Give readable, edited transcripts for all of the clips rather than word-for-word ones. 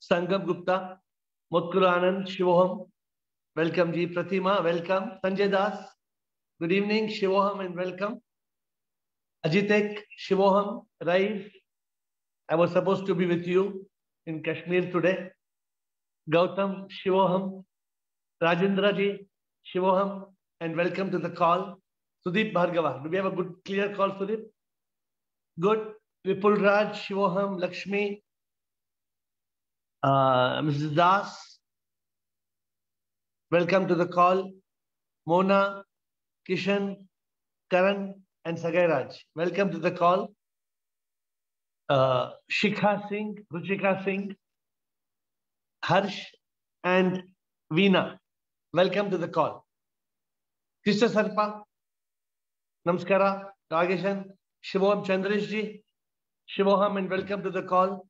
Sangam Gupta, Mutkul Anand, Shivoham, welcome Ji. Pratima, welcome. Sanjay Das, good evening, Shivoham and welcome. Ajitek, Shivoham, Rais, I was supposed to be with you in Kashmir today. Gautam, Shivoham, Rajendra Ji, Shivoham, and welcome to the call. Sudeep Bhargava, do we have a good clear call, Sudeep? Good. Vipul Raj, Shivoham, Lakshmi, Mrs. Das, welcome to the call. Mona, Kishan, Karan, and Sagai Raj, welcome to the call. Shikha Singh, Ruchika Singh, Harsh, and Veena, welcome to the call. Krishna Sarpa, Namaskara, Rageshan, Shivoham Chandresh Ji, Shivoham, and welcome to the call.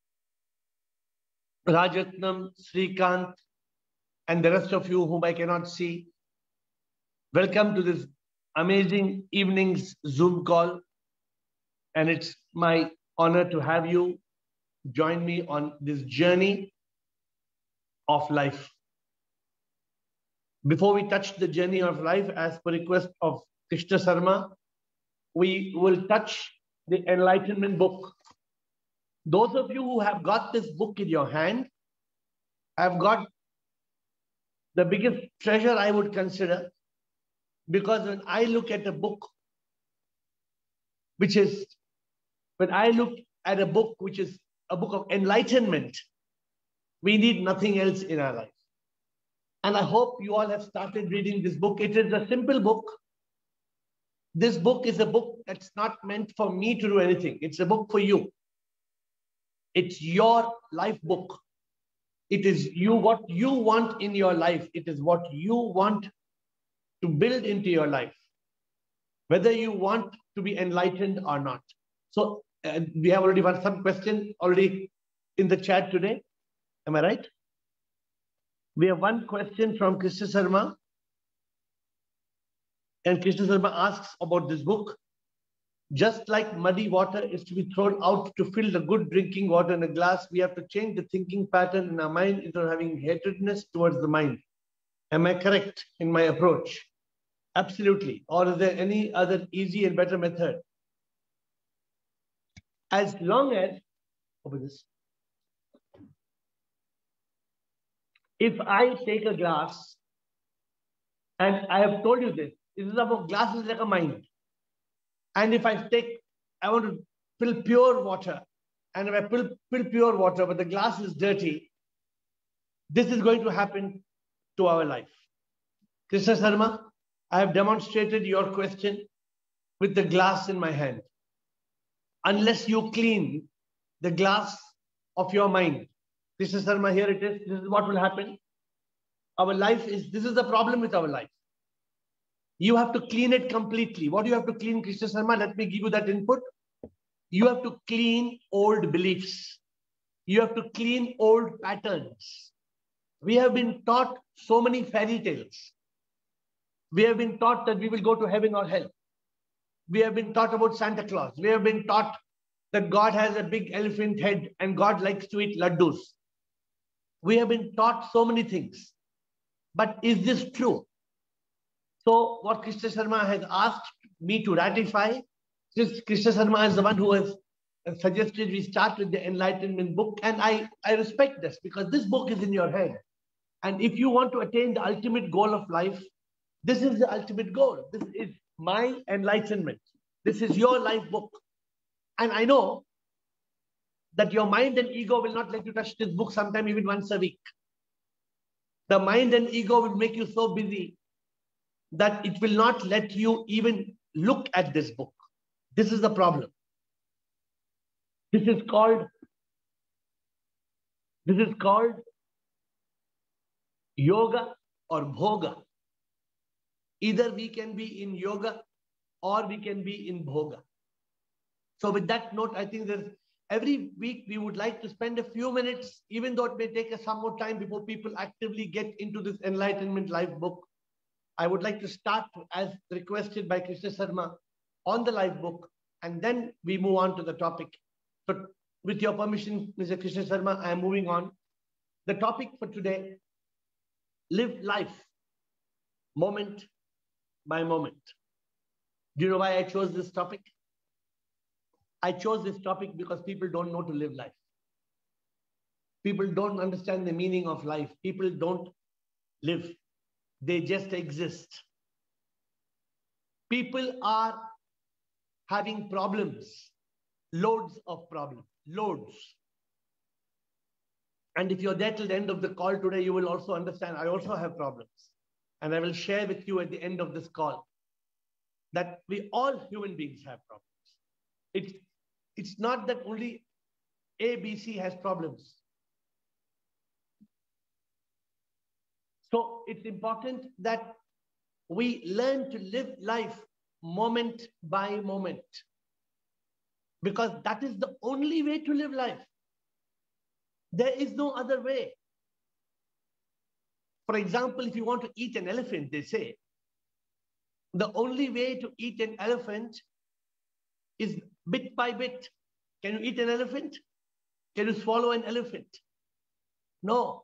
Rajatnam, Srikant, and the rest of you whom I cannot see, welcome to this amazing evening's Zoom call. And it's my honor to have you join me on this journey of life. Before we touch the journey of life, as per request of Krishna Sarma, we will touch the Enlightenment book. Those of you who have got this book in your hand have got the biggest treasure I would consider, because when I look at a book, which is a book of enlightenment, we need nothing else in our life. And I hope you all have started reading this book. It is a simple book. This book is a book that's not meant for me to do anything. It's a book for you. It's your life book. It is what you want in your life. It is what you want to build into your life, whether you want to be enlightened or not. So we have already got some question already in the chat today. Am I right? We have one question from Krishna Sarma. And Krishna Sarma asks about this book. Just like muddy water is to be thrown out to fill the good drinking water in a glass, we have to change the thinking pattern in our mind instead of having hatredness towards the mind. Am I correct in my approach? Absolutely. Or is there any other easy and better method? As long as, over this, if I take a glass, and I have told you this is about glass is like a mind. And if I want to fill pure water, and if I fill pure water, but the glass is dirty, this is going to happen to our life. Krishna Sarma, I have demonstrated your question with the glass in my hand. Unless you clean the glass of your mind, Krishna Sarma, here it is. This is what will happen. Our life is, this is the problem with our life. You have to clean it completely. What do you have to clean, Krishna Sarma? Let me give you that input. You have to clean old beliefs. You have to clean old patterns. We have been taught so many fairy tales. We have been taught that we will go to heaven or hell. We have been taught about Santa Claus. We have been taught that God has a big elephant head and God likes to eat laddus. We have been taught so many things. But is this true? So what Krishna Sarma has asked me to ratify, since Krishna Sarma is the one who has suggested we start with the Enlightenment book, and I respect this because this book is in your head. And if you want to attain the ultimate goal of life, this is the ultimate goal. This is my enlightenment. This is your life book. And I know that your mind and ego will not let you touch this book sometime even once a week. The mind and ego will make you so busy that it will not let you even look at this book. This is the problem. This is called yoga or bhoga. Either we can be in yoga or we can be in bhoga. So with that note, I think that every week we would like to spend a few minutes, even though it may take us some more time before people actively get into this Enlightenment Life book. I would like to start as requested by Krishna Sarma on the life book, and then we move on to the topic. So with your permission, Mr. Krishna Sharma, I am moving on. The topic for today, live life, moment by moment. Do you know why I chose this topic? I chose this topic because people don't know to live life. People don't understand the meaning of life. People don't live. They just exist. People are having problems, loads of problems, loads. And if you're there till the end of the call today, you will also understand I also have problems. And I will share with you at the end of this call that we all human beings have problems. It's not that only A, B, C has problems. So it's important that we learn to live life moment by moment, because that is the only way to live life. There is no other way. For example, if you want to eat an elephant, they say, the only way to eat an elephant is bit by bit. Can you eat an elephant? Can you swallow an elephant? No.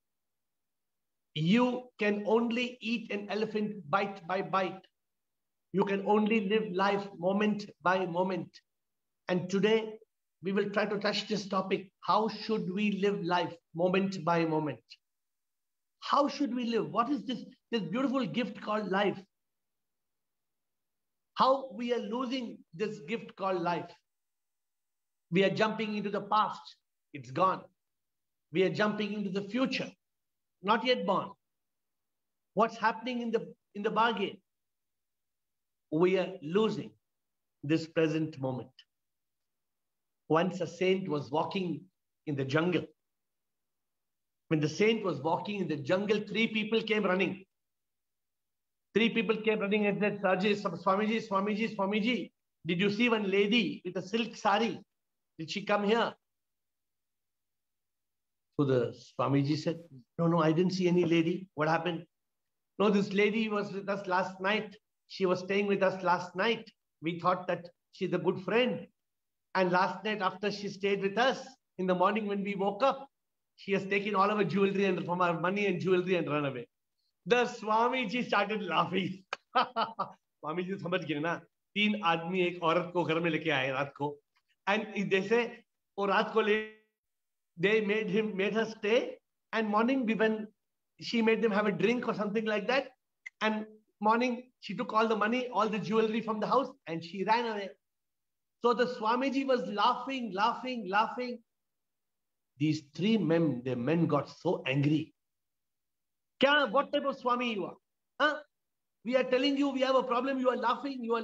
You can only eat an elephant bite by bite. You can only live life moment by moment. And today, we will try to touch this topic. How should we live life moment by moment? How should we live? What is this beautiful gift called life? How we are losing this gift called life? We are jumping into the past. It's gone. We are jumping into the future. Not yet born. What's happening in the bargain? We are losing this present moment. Once a saint was walking in the jungle. When the saint was walking in the jungle, 3 people came running. 3 people came running and said, Swamiji, Swamiji, Swamiji, did you see one lady with a silk sari? Did she come here? So the Swamiji said, no, I didn't see any lady. What happened? No, this lady was with us last night. She was staying with us last night. We thought that she's a good friend. And last night after she stayed with us, in the morning when we woke up, she has taken all of our jewelry and from our money and jewelry and run away. The Swamiji started laughing. Swamiji समझ गए ना, 3 आदमी एक औरत को घर में लेके आए रात को, and जैसे वो रात को they made her stay, and morning when she made them have a drink or something like that, and morning she took all the money, all the jewelry from the house, and she ran away. So the Swamiji was laughing. These 3 men, the men got so angry. What type of Swami you are? Huh? We are telling you we have a problem. You are laughing. You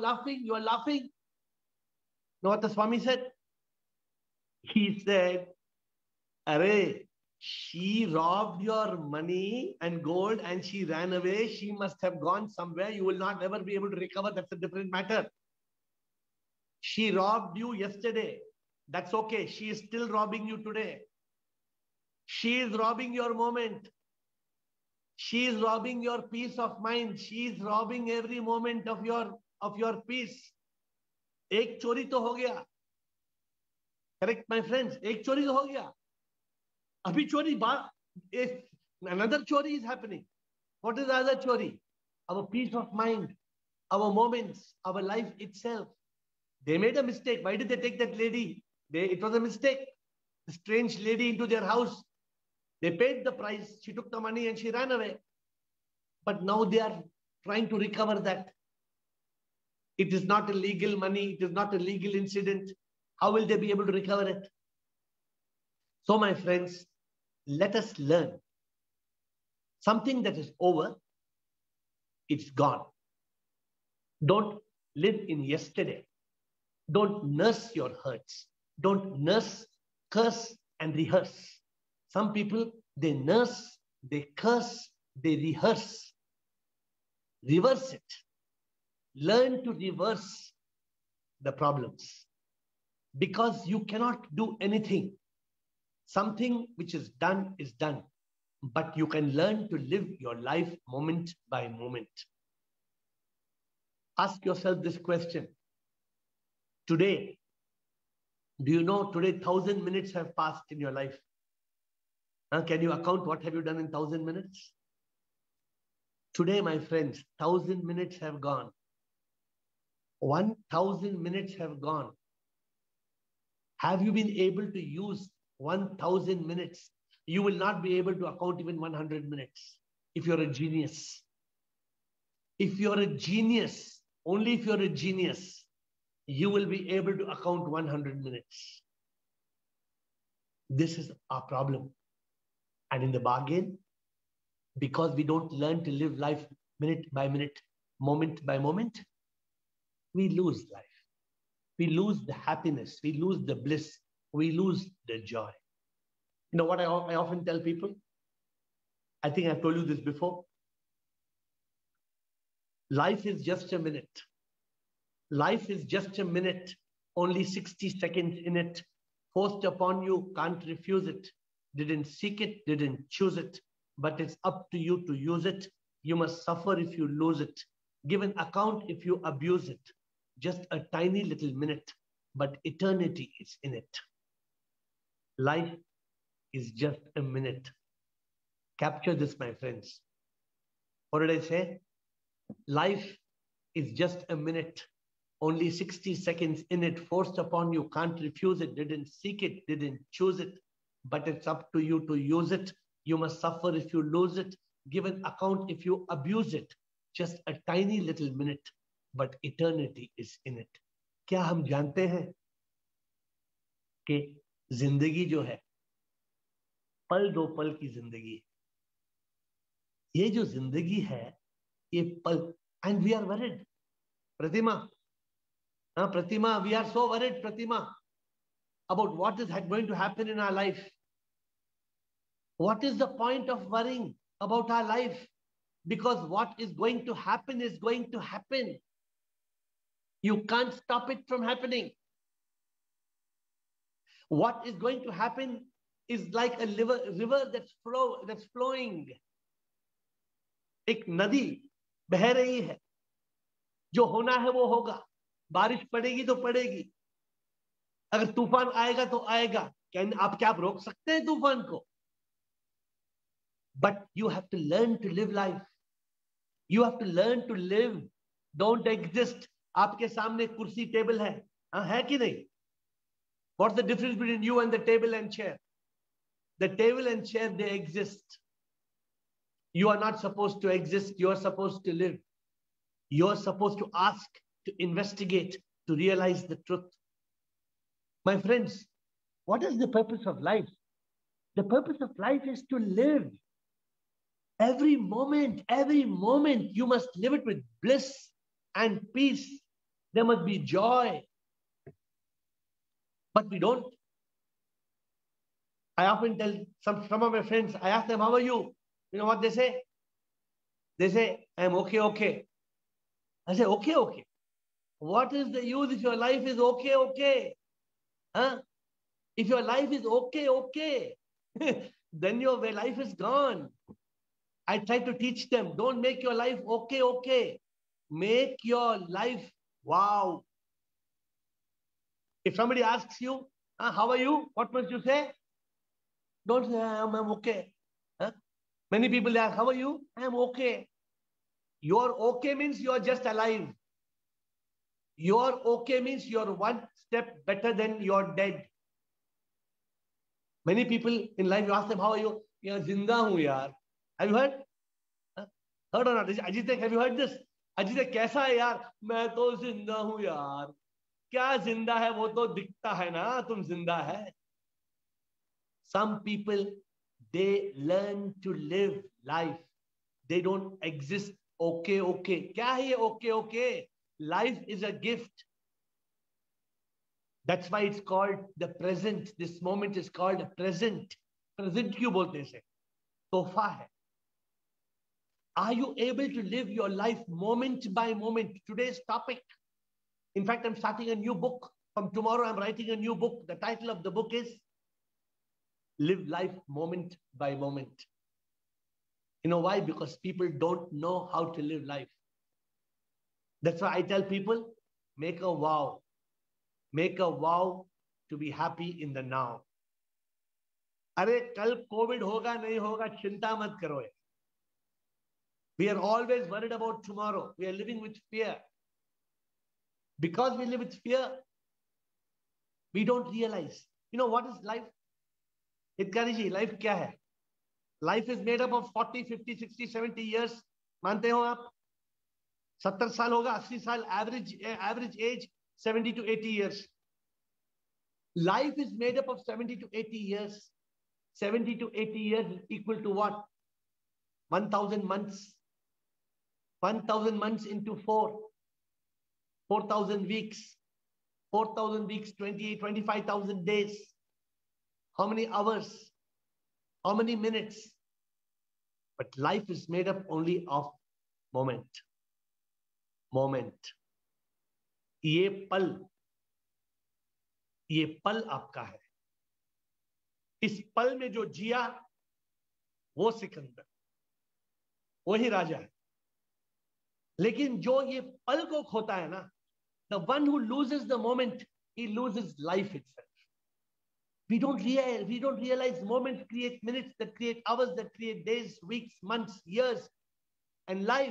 know what the Swami said? He said, Arey, she robbed your money and gold and she ran away. She must have gone somewhere. You will not ever be able to recover. That's a different matter. She robbed you yesterday. That's okay. She is still robbing you today. She is robbing your moment. She is robbing your peace of mind. She is robbing every moment of your peace. Ek chori to ho gaya. Correct, my friends? Ek chori to ho gaya. Abhi chori another chori is happening. What is the other chori? Our peace of mind, our moments, our life itself. They made a mistake. Why did they take that lady? It was a mistake. A strange lady into their house. They paid the price. She took the money and she ran away. But now they are trying to recover that. It is not a legal money. It is not a legal incident. How will they be able to recover it? So, my friends, let us learn. Something that is over, it's gone. Don't live in yesterday. Don't nurse your hurts. Don't nurse, curse, and rehearse. Some people, they nurse, they curse, they rehearse. Reverse it. Learn to reverse the problems. Because you cannot do anything. Something which is done, but you can learn to live your life moment by moment. Ask yourself this question. Today, Do you know today 1,000 minutes have passed in your life? Can you account what have you done in 1,000 minutes? Today, my friends, 1,000 minutes have gone. 1,000 minutes have gone. Have you been able to use 1,000 minutes? You will not be able to account even 100 minutes if you're a genius. If you're a genius, only if you're a genius, you will be able to account 100 minutes. This is our problem. And in the bargain, because we don't learn to live life minute by minute, moment by moment, we lose life. We lose the happiness. We lose the bliss. We lose the joy. You know what I often tell people? I think I've told you this before. Life is just a minute. Life is just a minute. Only 60 seconds in it. Forced upon you, can't refuse it. Didn't seek it, didn't choose it. But it's up to you to use it. You must suffer if you lose it. Give an account if you abuse it. Just a tiny little minute, but eternity is in it. Life is just a minute. Capture this, my friends. What did I say? Life is just a minute. Only 60 seconds in it, forced upon you, can't refuse it, didn't seek it, didn't choose it. But it's up to you to use it. You must suffer if you lose it. Give an account if you abuse it. Just a tiny little minute, but eternity is in it. क्या हम जानते हैं कि जिंदगी जो है पल दो पल की जिंदगी है. ये जो जिंदगी है ये पल, and we are worried. Pratima, Pratima, we are so worried, Pratima, about what is going to happen in our life. What is the point of worrying about our life? Because what is going to happen is going to happen. You can't stop it from happening. What is going to happen is like a river that's flowing. एक नदी बह रही है. जो होना है वो होगा. बारिश पड़ेगी तो पड़ेगी. अगर तूफान आएगा तो आएगा. क्या आप रोक सकते हैं तूफान को? But you have to learn to live life. You have to learn to live. Don't exist. आपके सामने कुर्सी टेबल है कि नहीं? What's the difference between you and the table and chair? The table and chair, they exist. You are not supposed to exist. You are supposed to live. You are supposed to ask, to investigate, to realize the truth. My friends, what is the purpose of life? The purpose of life is to live. Every moment, you must live it with bliss and peace. There must be joy. But we don't. I often tell some of my friends, I ask them, how are you? You know what they say? They say, I'm okay. I say, okay. What is the use if your life is okay? Huh? If your life is okay, then your life is gone. I try to teach them, don't make your life okay. Make your life wow. If somebody asks you, how are you? What must you say? Don't say, I'm okay. Huh? Many people ask, how are you? I'm okay. Your okay means you're just alive. Your okay means you're one step better than you're dead. Many people in life, you ask them, how are you? Yeah, zinda hu yaar. Have you heard? Heard or not? Ajit, have you heard this? Ajit, कैसा है यार? मैं तो जिंदा हूँ यार. क्या जिंदा है? वो तो दिखता है ना, तुम जिंदा है. Some people, they learn to live life. They don't exist okay. क्या है ये okay? Life is a gift. That's why it's called the present. This moment is called a present. Present क्यों बोलते हैं इसे? तोहफा है. Are you able to live your life moment by moment? Today's topic. In fact, I'm starting a new book. From tomorrow, I'm writing a new book. The title of the book is Live Life Moment by Moment. You know why? Because people don't know how to live life. That's why I tell people, make a vow. Make a vow to be happy in the now. अरे कल Covid होगा नहीं होगा चिंता मत करो. We are always worried about tomorrow. We are living with fear. Because we live with fear, we don't realize. You know what is life? Hitkari ji, life kya hai? Life is made up of 40, 50, 60, 70 years. मानते हो आप? 70 साल होगा, 80 साल, average age 70 to 80 years. Life is made up of 70 to 80 years. 70 to 80 years is equal to what? 1,000 months. 1,000 months into 4,000 weeks. 4,000 weeks, 25,000 days. How many hours? How many minutes? But life is made up only of moment. Moment. ये पल आपका है. इस पल में जो जिया वो सिकंदर, वही राजा है. लेकिन जो ये पल को खोता है ना, the one who loses the moment, he loses life itself. We don't realize moments create minutes, that create hours, that create days, weeks, months, years, and life.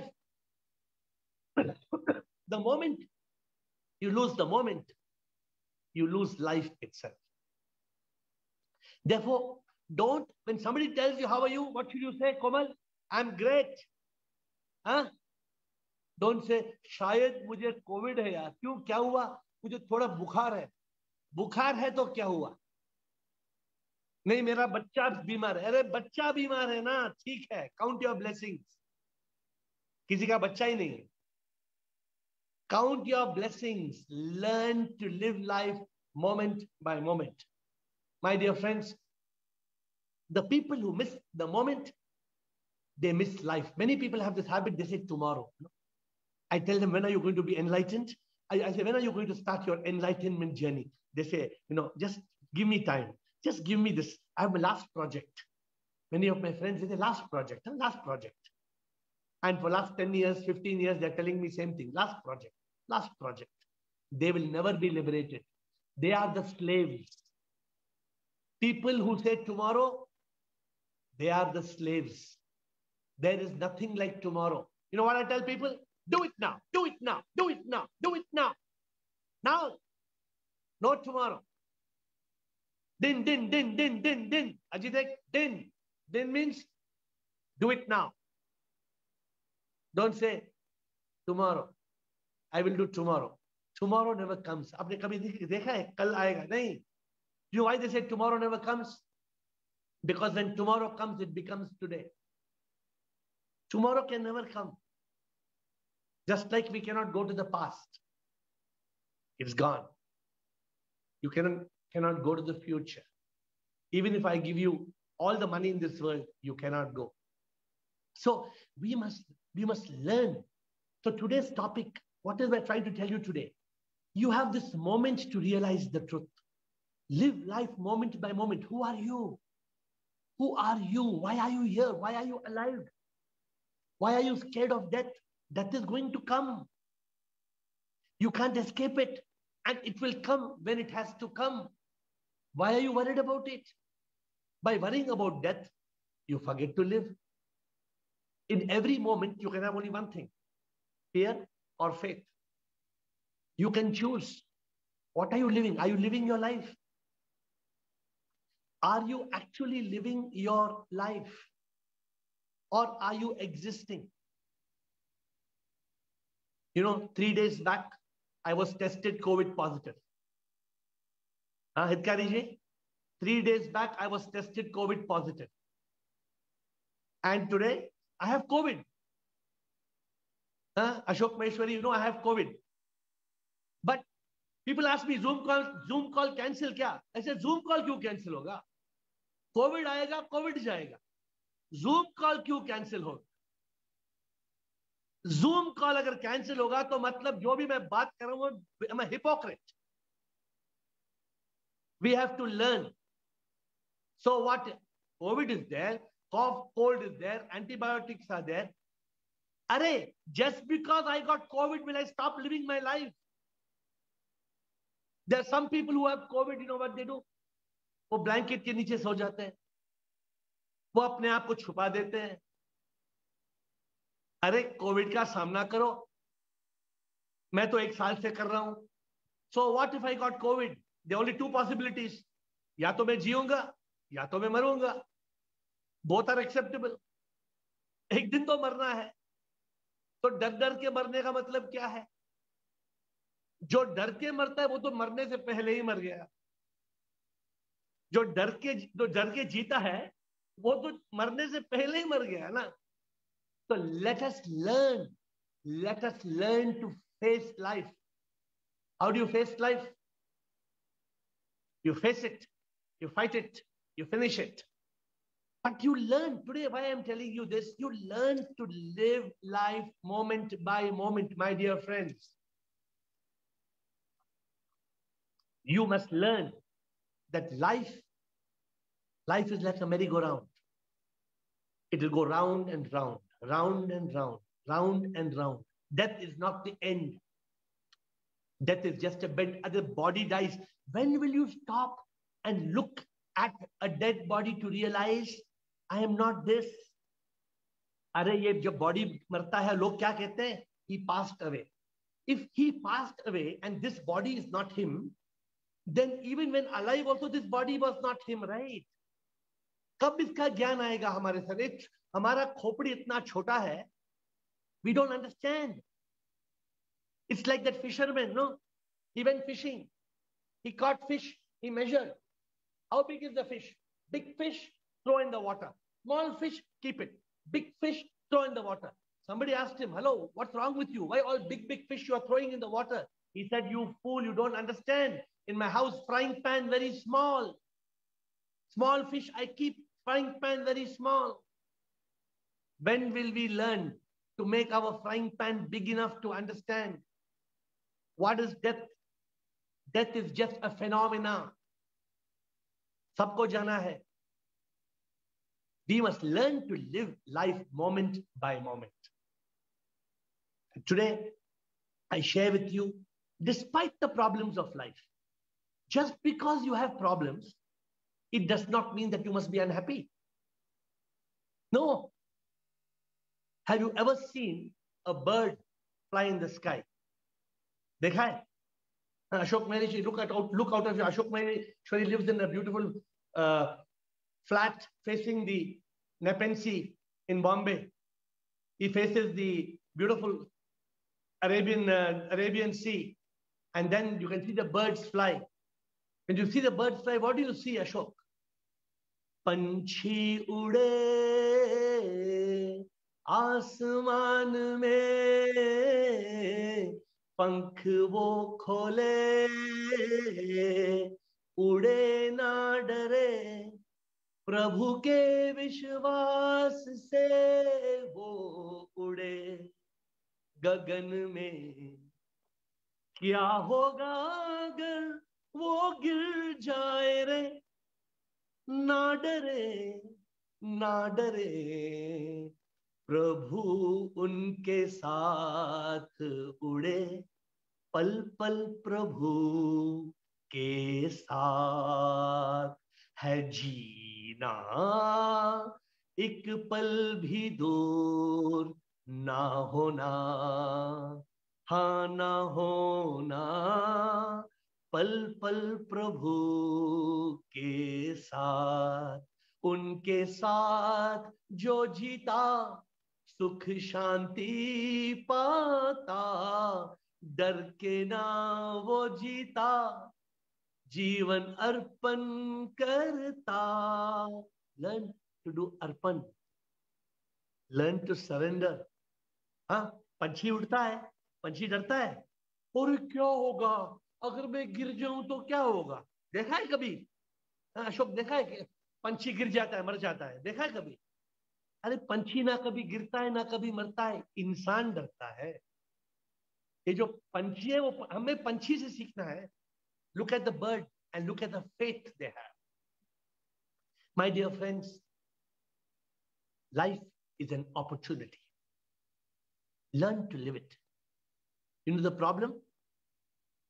The moment you lose the moment, you lose life itself. Therefore, don't, when somebody tells you, how are you? What should you say? Komal, I'm great. Huh? Don't say, शायद मुझे Covid है यार. क्यों, क्या हुआ? मुझे थोड़ा बुखार है. बुखार है तो क्या हुआ? नहीं, मेरा बच्चा बीमार है. अरे बच्चा बीमार है ना, ठीक है. Count your blessings. किसी का बच्चा ही नहीं है. Count your blessings. Learn to live life moment by moment. My dear friends, the people who miss the moment, they miss life. Many people have this habit, they say tomorrow. I tell them, when are you going to be enlightened? I say, when are you going to start your enlightenment journey? They say, just give me time. Just give me this. I have my last project. Many of my friends, they say, last project. And for last 10 years, 15 years, they're telling me same thing. Last project. They will never be liberated. They are the slaves. People who say tomorrow, they are the slaves. There is nothing like tomorrow. You know what I tell people? Do it now. Do it now. Do it now. Do it now. Now. No tomorrow. Din. Ajitek, din. Din means do it now. Don't say tomorrow. I will do tomorrow. Tomorrow never comes. आपने कभी देखा है कल आएगा? नहीं. You know why they say tomorrow never comes? Because when tomorrow comes, it becomes today. Tomorrow can never come. Just like we cannot go to the past. It's gone. You cannot go to the future. Even if I give you all the money in this world, you cannot go. So we must learn. So today's topic, what is I trying to tell you today? You have this moment to realize the truth. Live life moment by moment. Who are you? Who are you? Why are you here? Why are you alive? Why are you scared of death? Death is going to come. You can't escape it. And it will come when it has to come. Why are you worried about it? By worrying about death, you forget to live. In every moment, you can have only one thing: fear or faith. You can choose. What are you living? Are you living your life? Are you actually living your life? Or are you existing? 3 days back, I was tested COVID positive. Hitkari ji, 3 days back, I was tested COVID positive. And today, I have COVID. Ashok Maheshwari, I have COVID. But people ask me, Zoom call cancel kya? I said, Zoom call kyun cancel hoga? COVID aayega, COVID jayega. Zoom call kyun cancel hoga? Zoom call agar cancel hoga, to matlab jo bhi main baat kar raha hu, I'm a hypocrite. We have to learn. So what? COVID is there, cough, cold is there, antibiotics are there. Arey, just because I got COVID, will I stop living my life? There are some people who have COVID, you know what they do? वो blanket के नीचे सो जाते हैं, वो अपने आप को छुपा देते हैं. अरे कोविड का सामना करो, मैं तो 1 साल से कर रहा हूं. So what if I got COVID? There are only two possibilities. या तो मैं जीऊंगा या तो मैं मरूंगा. Both are acceptable. एक दिन तो मरना है. तो डर डर के मरने का मतलब क्या है? जो डर के मरता है वो तो मरने से पहले ही मर गया. जो डर के जीता है वो तो मरने से पहले ही मर गया ना. तो let us learn to face life. How do you face life? You face it, you fight it, you finish it. But you learn today, why I'm telling you this, you learn to live life moment by moment, my dear friends. You must learn that life is like a merry-go-round. It will go round and round, round and round, round and round. Death is not the end. Death is just a bed. The body dies. When will you stop and look at a dead body to realize I am not this? अरे ये जब body मरता है लोग क्या कहते हैं? He passed away. If he passed away and this body is not him, then even when alive also this body was not him, right? कब इसका ज्ञान आएगा हमारे सर? हमारा खोपड़ी इतना छोटा है, we don't understand. It's like that fisherman, no? He went fishing. He caught fish. He measured. How big is the fish? Big fish, throw in the water. Small fish, keep it. Big fish, throw in the water. Somebody asked him, hello, what's wrong with you? Why all big fish you are throwing in the water? He said, you fool, you don't understand. In my house, frying pan very small. Small fish, I keep frying pan very small. When will we learn to make our frying pan big enough to understand? What is death? Death is just a phenomena. सबको जाना है. We must learn to live life moment by moment. Today, I share with you, despite the problems of life, just because you have problems, it does not mean that you must be unhappy. No. Have you ever seen a bird fly in the sky? देखा है? Ashok Maheshwari, look out of your Ashok Maheshwari lives in a beautiful flat facing the Nepean Sea in Bombay. He faces the beautiful Arabian Sea, and then you can see the birds fly. When you see the birds fly, what do you see, Ashok? पंछी उड़े आसमान में, पंख वो खोले उड़े ना डरे, प्रभु के विश्वास से वो उड़े गगन में. क्या होगा अगर वो गिर जाए रे, ना डरे ना डरे, प्रभु उनके साथ उड़े, पल पल प्रभु के साथ है जीना, एक पल भी दूर ना होना, हाँ ना होना, पल पल प्रभु के साथ. उनके साथ जो जीता सुख शांति पाता, डर के ना वो जीता, जीवन अर्पण करता. Learn to do Arpan. Learn to surrender. हाँ, पंछी उड़ता है, पंछी डरता है, और क्या होगा अगर मैं गिर जाऊं तो क्या होगा? देखा है कभी? अशोक, देखा है कि पंछी गिर जाता है, मर जाता है? देखा है कभी? अरे पंछी ना कभी गिरता है ना कभी मरता है, इंसान डरता है. ये जो पंछी है वो हमें पंछी से सीखना है. Look at the bird and look at the faith they have. My dear friends, life is an opportunity. Learn to live it. You know the problem?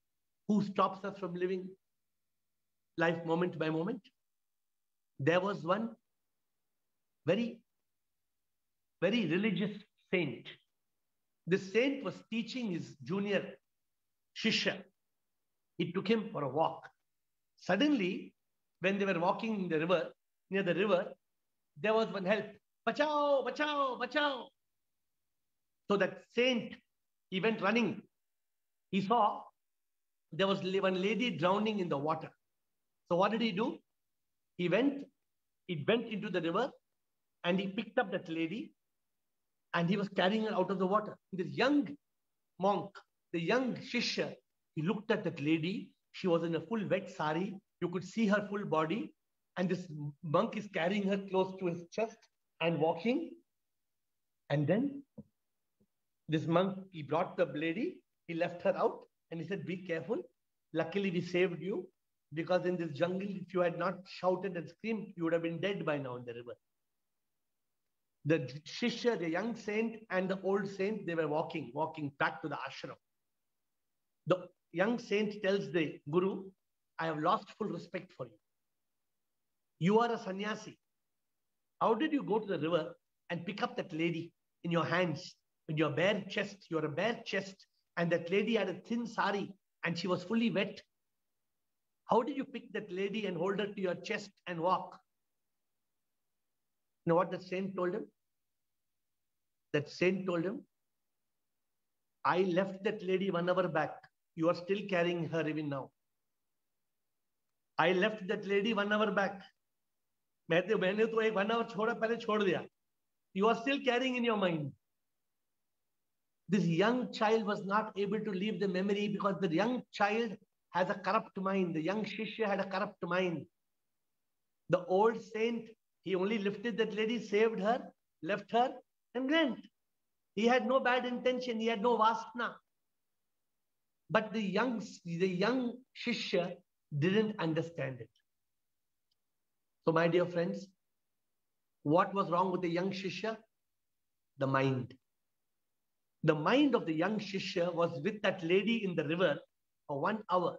Who stops us from living life moment by moment? There was one very, very religious saint. This saint was teaching his junior Shishya. He took him for a walk. Suddenly, when they were walking in the river, near the river, there was one help. Bachao, bachao, bachao. So that saint, he went running. He saw there was one lady drowning in the water. So what did he do? He went into the river and he picked up that lady and he was carrying her out of the water. This young monk, the young Shishya, he looked at that lady. She was in a full wet sari. You could see her full body. And this monk is carrying her close to his chest and walking. And then this monk, he brought the lady. He left her out and he said, be careful. Luckily, we saved you. Because in this jungle, if you had not shouted and screamed, you would have been dead by now in the river. The Shishya, the young saint and the old saint, they were walking back to the ashram. The young saint tells the guru, I have lost full respect for you. You are a sannyasi. How did you go to the river and pick up that lady in your hands with your bare chest? You're a bare chest and that lady had a thin sari and she was fully wet. How did you pick that lady and hold her to your chest and walk? You know what the saint told him? That saint told him, I left that lady 1 hour back. You are still carrying her even now. I left that lady 1 hour back. मैंने तो 1 hour छोड़ा, पहले छोड़ दिया. You are still carrying in your mind. This young child was not able to leave the memory because the young child has a corrupt mind. The young Shishya had a corrupt mind. The old saint, he only lifted that lady, saved her, left her, and went. He had no bad intention. He had no vasana. But the young Shishya didn't understand it. So my dear friends, what was wrong with the young Shishya? The mind. The mind of the young Shishya was with that lady in the river for 1 hour.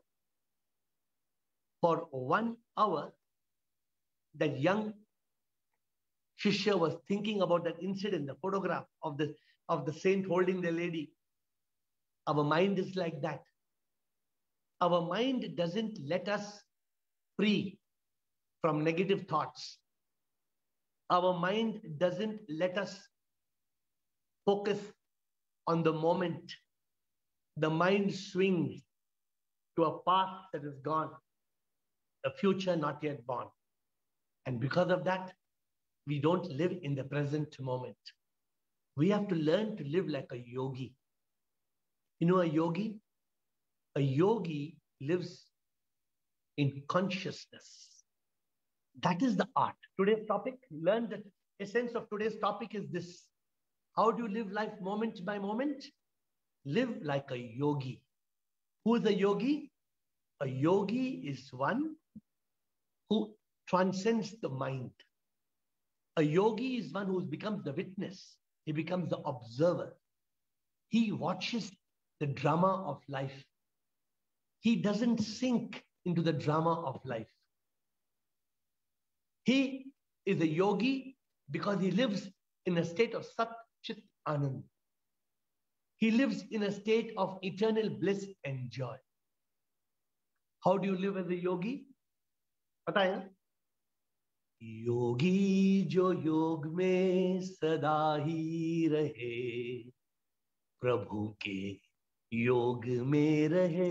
For 1 hour, that young Shishya was thinking about that incident, the photograph of the saint holding the lady. Our mind is like that. Our mind doesn't let us free from negative thoughts. Our mind doesn't let us focus on the moment. The mind swings to a past that is gone, a future not yet born. And because of that, we don't live in the present moment. We have to learn to live like a yogi. You know a yogi? A yogi lives in consciousness. That is the art. Today's topic, learn the essence of today's topic is this. How do you live life moment by moment? Live like a yogi. Who is a yogi? A yogi is one who transcends the mind. A yogi is one who becomes the witness. He becomes the observer. He watches the drama of life. He doesn't sink into the drama of life. He is a yogi because he lives in a state of Sat Chit Anand. He lives in a state of eternal bliss and joy. How do you live as a yogi? पता है ना? योगी जो योग में सदा ही रहे, प्रभु के योग में रहे,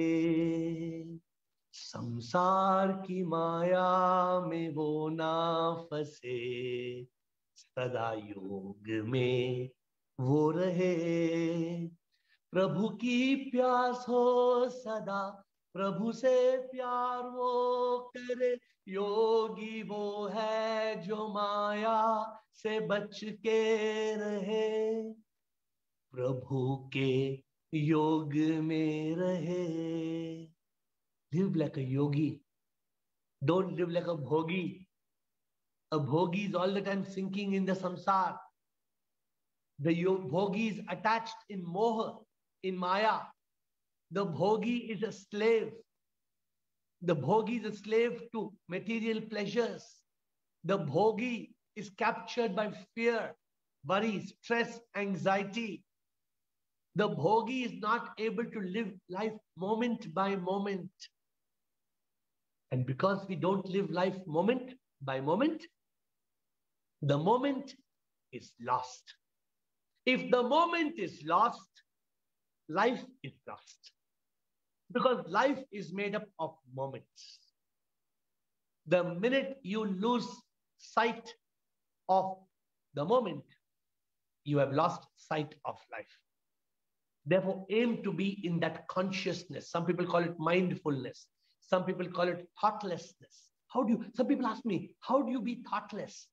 संसार की माया में वो ना फंसे, सदा योग में वो रहे, प्रभु की प्यास हो सदा, प्रभु से प्यार वो करे, योगी वो है जो माया से बच के रहे, प्रभु के योग में रहे. Live like a yogi. Don't live like a bhogi. A bhogi is all the time sinking in the samsara. The bhogi is attached in moha, in maya. The bhogi is a slave. The bhogi is a slave to material pleasures. The bhogi is captured by fear, worry, stress, anxiety. The bhogi is not able to live life moment by moment. And because we don't live life moment by moment, the moment is lost. If the moment is lost, life is lost. Because life is made up of moments. The minute you lose sight of the moment, you have lost sight of life. Therefore, aim to be in that consciousness. Some people call it mindfulness. Some people call it thoughtlessness. Some people ask me, how do you be thoughtless?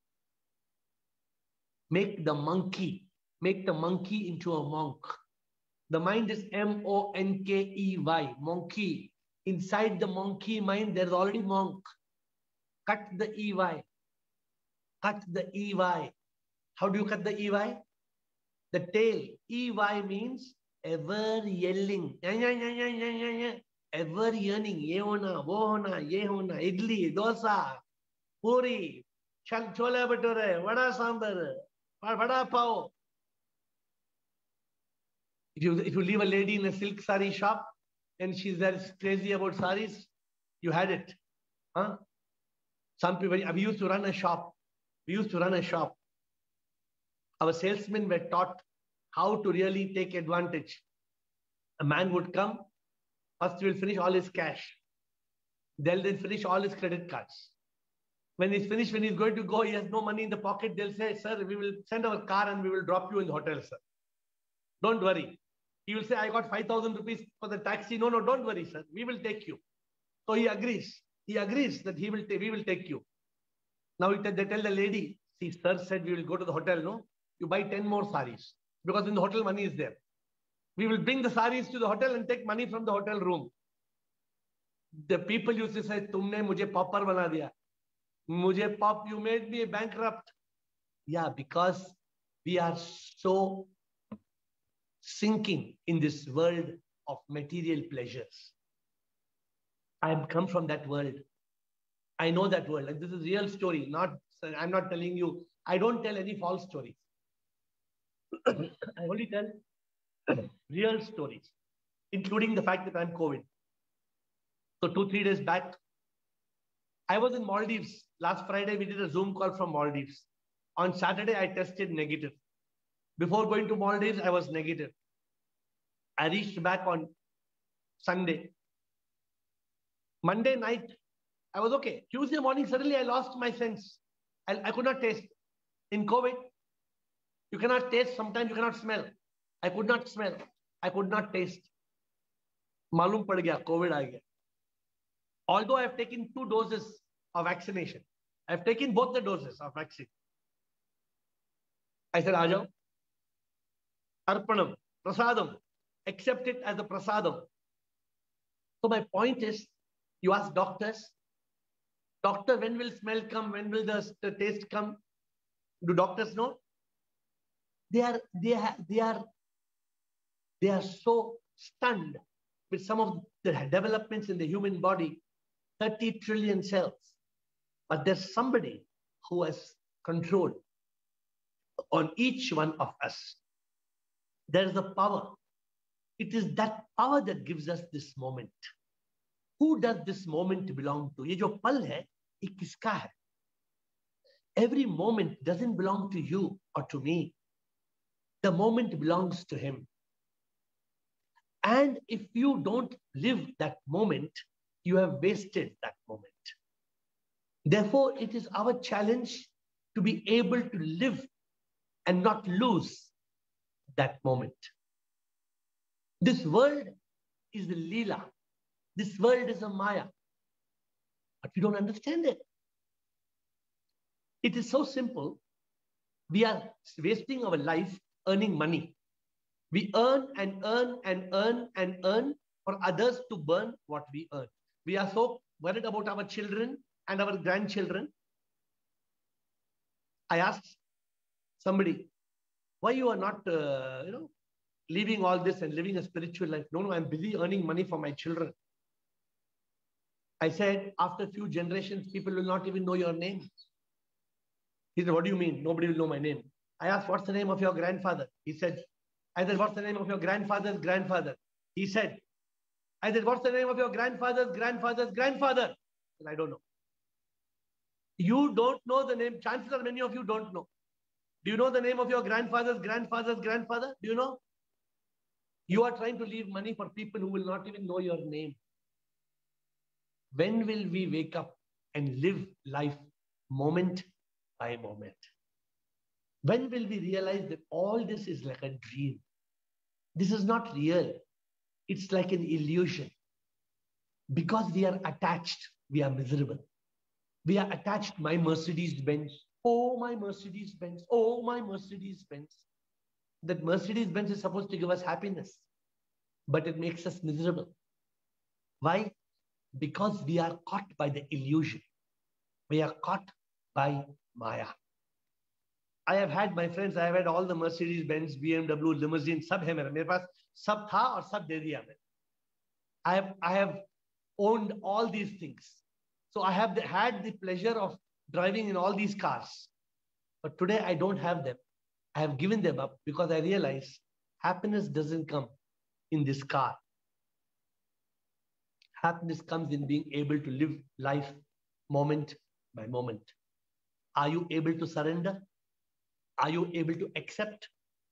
Make the monkey into a monk. The mind is M-O-N-K-E-Y, monkey. Inside the monkey mind, there's already monk. Cut the E-Y. Cut the E-Y. How do you cut the E-Y? The tail. E-Y means ever yelling. Ever yearning. Ye hona, wo hona, ye hona. Idli, dosa, puri, chole bhature, vada sambar, vada pav. If you leave a lady in a silk sari shop and she's there crazy about saris, you had it. Huh? Some people, we used to run a shop. Our salesmen were taught how to really take advantage. A man would come, first he will finish all his cash. They'll then finish all his credit cards. When he's finished, when he's going to go, he has no money in the pocket. They'll say, sir, we will send our car and we will drop you in the hotel, sir. Don't worry. He will say, I got 5,000 rupees for the taxi. No, don't worry, sir. We will take you. So he agrees. He agrees that we will take you. Now they tell the lady, see, sir said we will go to the hotel, no? You buy 10 more saris. Because in the hotel, money is there. We will bring the saris to the hotel and take money from the hotel room. The people used to say, Tumne mujhe pauper bana diya. You made me bankrupt. Yeah, because we are so sinking in this world of material pleasures. I have come from that world. I know that world. And this is real story. I'm not telling you. I don't tell any false stories. I only tell real stories, including the fact that I'm COVID. So 2-3 days back, I was in Maldives. Last Friday, we did a Zoom call from Maldives. On Saturday, I tested negative. Before going to Maldives, I was negative. I reached back on Sunday. Monday night, I was okay. Tuesday morning, suddenly I lost my sense. I could not taste. In COVID, you cannot taste. Sometimes you cannot smell. I could not smell. I could not taste. Malum pad gaya, COVID aa gaya. Although I have taken 2 doses of vaccination, I have taken both the doses of vaccine. I said, Ajao, Arpanam, Prasadam, accept it as a Prasadam. So my point is, you ask doctors, doctor, when will smell come? When will the taste come? Do doctors know? They are so stunned with some of the developments in the human body, 30 trillion cells. But there's somebody who has control on each one of us. There is a power. It is that power that gives us this moment. Who does this moment belong to? ये जो पल है, ये किसका है? Every moment doesn't belong to you or to me. The moment belongs to him. And if you don't live that moment, you have wasted that moment. Therefore, it is our challenge to be able to live and not lose that moment. This world is a Leela. This world is a Maya. But we don't understand it. It is so simple. We are wasting our life earning money. We earn and earn and earn and earn for others to burn what we earn. We are so worried about our children and our grandchildren. I asked somebody, why you are not, leaving all this and living a spiritual life. No, no, I'm busy earning money for my children. I said, after a few generations, people will not even know your name. He said, what do you mean? Nobody will know my name. I asked, what's the name of your grandfather? He said, I said, what's the name of your grandfather's grandfather? He said, I said, what's the name of your grandfather's grandfather's grandfather? I said, I don't know. You don't know the name. Chances are many of you don't know. Do you know the name of your grandfather's grandfather's grandfather? Do you know? You are trying to leave money for people who will not even know your name. When will we wake up and live life moment by moment? When will we realize that all this is like a dream? This is not real. It's like an illusion. Because we are attached, we are miserable. We are attached, my Mercedes Benz. Oh, my Mercedes Benz. Oh, my Mercedes Benz. That Mercedes Benz is supposed to give us happiness, but it makes us miserable. Why? Because we are caught by the illusion. We are caught by Maya. I have had, my friends, I have had all the Mercedes Benz, BMW, limousine, sab hai mera. Mere paas sab tha aur sab de diya maine. I have owned all these things. So I have had the pleasure of driving in all these cars. But today I don't have them. I have given them up because I realize happiness doesn't come in this car. Happiness comes in being able to live life moment by moment. Are you able to surrender? Are you able to accept?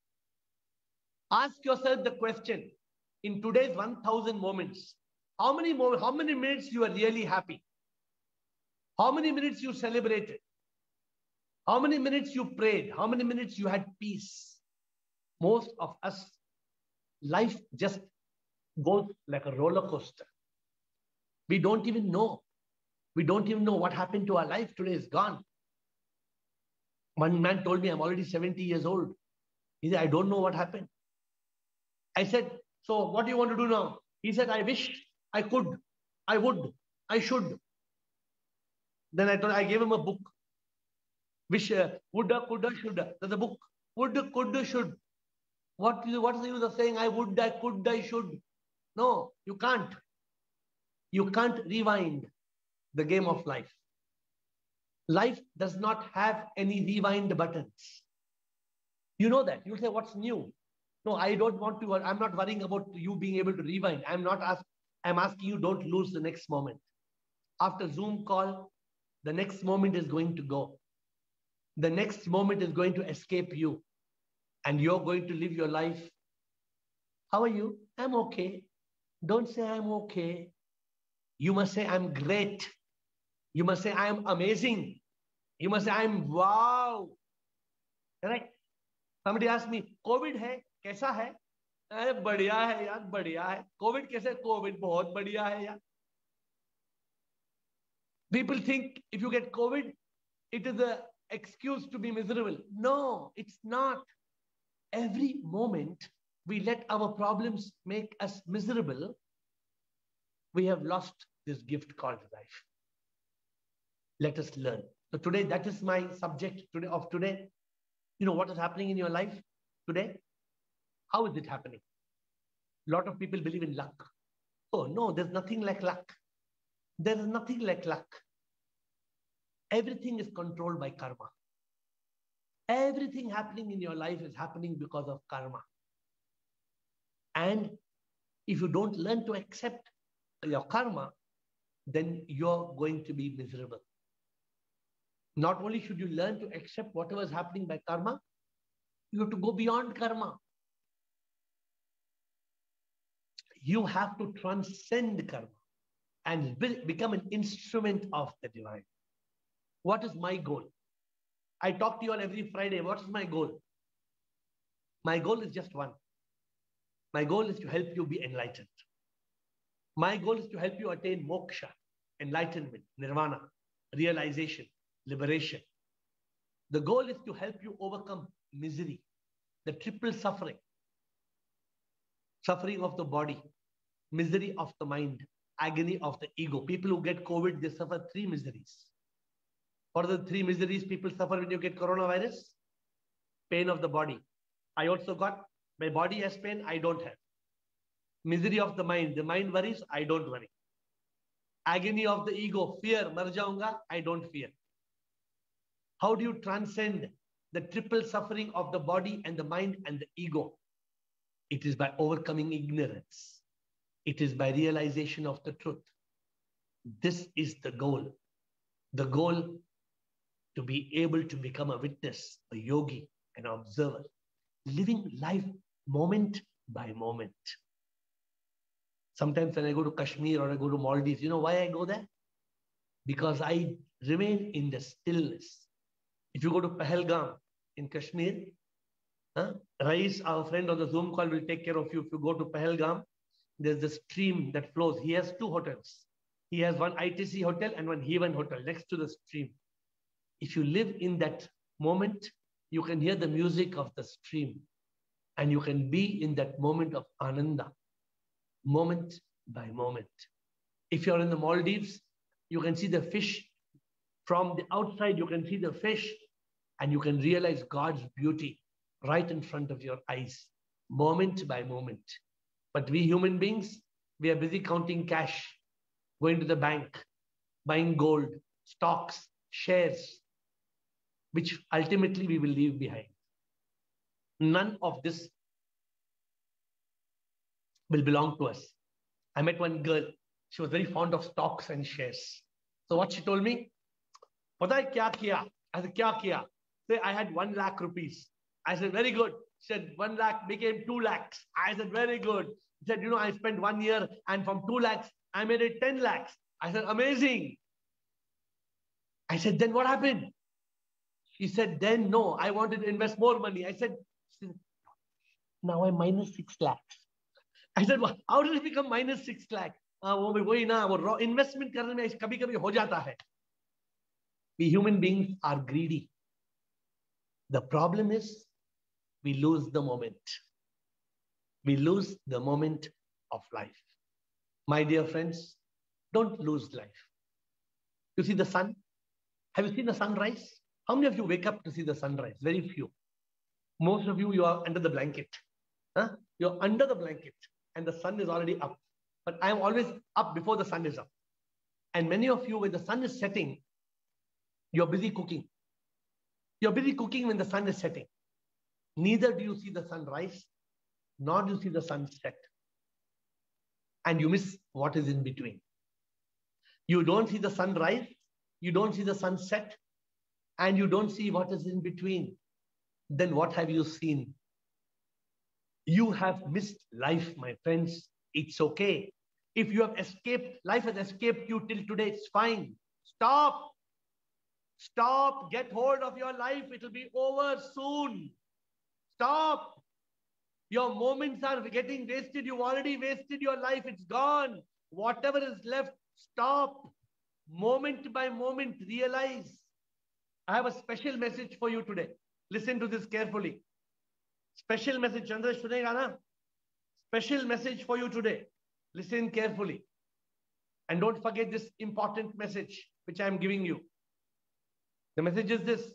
Ask yourself the question, in today's 1000 moments, how many minutes you are really happy? How many minutes you celebrated? How many minutes you prayed? How many minutes you had peace? Most of us, life just goes like a roller coaster. We don't even know. We don't even know what happened to our life. Today is gone. One man told me, I'm already 70 years old. He said, I don't know what happened. I said, so what do you want to do now? He said, I wish I could, I would, I should. Then I gave him a book. Wish, woulda, coulda, shoulda. There's a book. Would, could, should. What is the use of saying I would, I could, I should? No, you can't. You can't rewind the game of life. Life does not have any rewind buttons. You know that. You'll say, what's new? No, I don't want to. I'm not worrying about you being able to rewind. I'm asking you, don't lose the next moment. After Zoom call, the next moment is going to go. The next moment is going to escape you. And you're going to live your life. How are you? I'm okay. Don't say I'm okay. You must say I'm great. You must say I'm amazing. You must say I'm wow. Correct? Somebody asked me, COVID hai? Kaisa hai? अरे बढ़िया है यार, बढ़िया है. COVID कैसे? COVID बहुत बढ़िया है यार. People think if you get COVID, it is an excuse to be miserable. No, it's not. Every moment we let our problems make us miserable, we have lost this gift called life. Let us learn. So today, that is my subject today. You know what is happening in your life today? How is it happening? A lot of people believe in luck. Oh no, there's nothing like luck. There is nothing like luck. Everything is controlled by karma. Everything happening in your life is happening because of karma. And if you don't learn to accept your karma, then you're going to be miserable. Not only should you learn to accept whatever is happening by karma, you have to go beyond karma. You have to transcend karma and become an instrument of the divine. What is my goal? I talk to you all every Friday. What is my goal? My goal is just one. My goal is to help you be enlightened. My goal is to help you attain moksha, enlightenment, nirvana, realization, liberation. The goal is to help you overcome misery, the triple suffering. Suffering of the body, misery of the mind, agony of the ego. People who get COVID, they suffer 3 miseries. What are the 3 miseries people suffer when you get coronavirus? Pain of the body. I also got My body has pain, I don't have. Misery of the mind worries, I don't worry. Agony of the ego, fear, mar jaunga, I don't fear. How do you transcend the triple suffering of the body and the mind and the ego? It is by overcoming ignorance. It is by realization of the truth. This is the goal. The goal to be able to become a witness, a yogi, an observer, living life moment by moment. Sometimes when I go to Kashmir or I go to Maldives, you know why I go there? Because I remain in the stillness. If you go to Pahalgam in Kashmir, Rais, our friend on the Zoom call, will take care of you. If you go to Pahalgam, there's the stream that flows. He has 2 hotels. He has one ITC hotel and one Heaven hotel next to the stream. If you live in that moment, you can hear the music of the stream and you can be in that moment of Ananda, moment by moment. If you're in the Maldives, you can see the fish. From the outside, you can see the fish and you can realize God's beauty right in front of your eyes, moment by moment. But we human beings, we are busy counting cash, going to the bank, buying gold, stocks, shares, which ultimately we will leave behind. None of this will belong to us. I met one girl. She was very fond of stocks and shares. So what she told me, "Pata hai kya kiya?" I said, "Kya kiya?" Say, "I had 1 lakh rupees." I said, "Very good." She said, 1 lakh became 2 lakhs. I said, "Very good." She said, "You know, I spent 1 year and from 2 lakhs, I made it 10 lakhs. I said, "Amazing." I said, "Then what happened?" She said, "Then no, I wanted to invest more money." I said, "Now I'm minus 6 lakhs. I said, "How did it become minus 6 lakh?" वही ना, वो investment करने में कभी-कभी हो जाता है. We human beings are greedy. The problem is we lose the moment. We lose the moment of life. My dear friends, don't lose life. You see the sun? Have you seen the sunrise? How many of you wake up to see the sunrise? Very few. Most of you, you are under the blanket. You're under the blanket and the sun is already up. But I'm always up before the sun is up. And many of you, when the sun is setting, you're busy cooking. You're busy cooking when the sun is setting. Neither do you see the sun rise, nor do you see the sun set. And you miss what is in between. You don't see the sun rise, you don't see the sun set, and you don't see what is in between. Then what have you seen? You have missed life, my friends. It's okay. If you have escaped, life has escaped you till today, it's fine. Stop. Stop. Get hold of your life. It will be over soon. Stop. Your moments are getting wasted. You've already wasted your life. It's gone. Whatever is left, stop. Moment by moment, realize. I have a special message for you today. Listen to this carefully. Special message. Chandra, sunega na? Special message for you today. Listen carefully. And don't forget this important message which I am giving you. The message is this.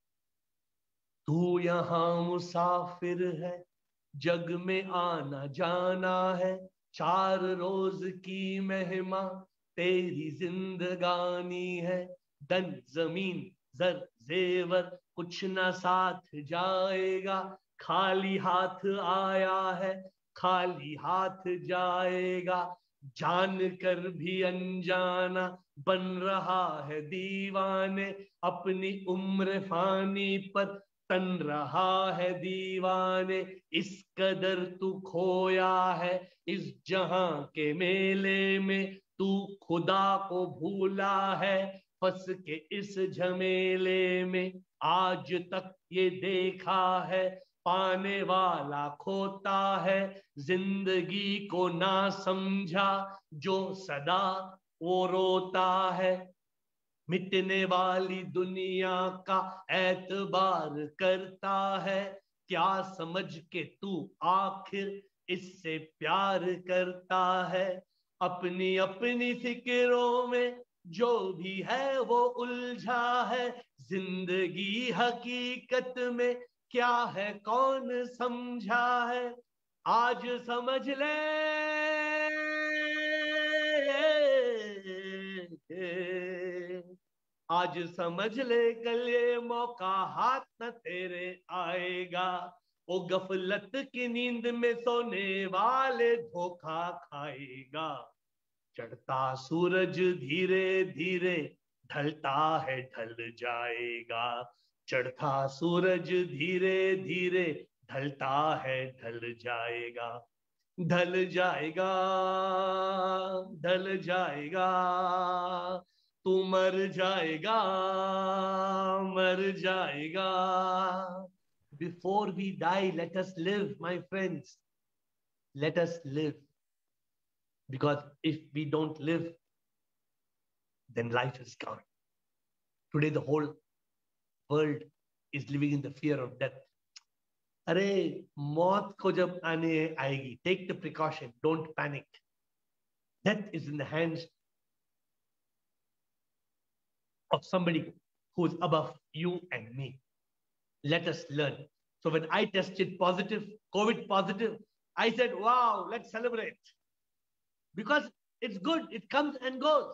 तू यहाँ मुसाफिर है, जग में आना जाना है, 4 रोज की महिमा तेरी जिंदगानी है, धन जमीन जर जेवर कुछ ना साथ जाएगा, खाली हाथ आया है, खाली हाथ जाएगा, जान कर भी अनजाना बन रहा है दीवाने, अपनी उम्र फानी पर तन रहा है दीवाने, इस कदर तू खोया है इस जहां के मेले में, तू खुदा को भूला है फंस के इस झमेले में, आज तक ये देखा है पाने वाला खोता है, जिंदगी को ना समझा जो सदा वो रोता है, मिटने वाली दुनिया का एतबार करता है, क्या समझ के तू आखिर इससे प्यार करता है, अपनी अपनी फिक्रों में जो भी है वो उलझा है, जिंदगी हकीकत में क्या है कौन समझा है, आज समझ ले। आज समझ ले, कल ये मौका हाथ न तेरे आएगा। वो गफलत की नींद में सोने वाले धोखा खाएगा। चढ़ता सूरज धीरे धीरे ढलता है, ढल जाएगा। चढ़ता सूरज धीरे धीरे ढलता है, ढल जाएगा। ढल जाएगा, ढल जाएगा। तू मर जाएगा, मर जाएगा। Before we die, let us live, my friends. Let us live. Because if we don't live, then life is gone. Today, the whole world is living in the fear of death. अरे मौत को जब आने आएगी, take the precaution, don't panic. Death is in the hands of somebody who is above you and me. Let us learn. So when I tested positive, COVID positive, I said, wow, let's celebrate. Because it's good, it comes and goes.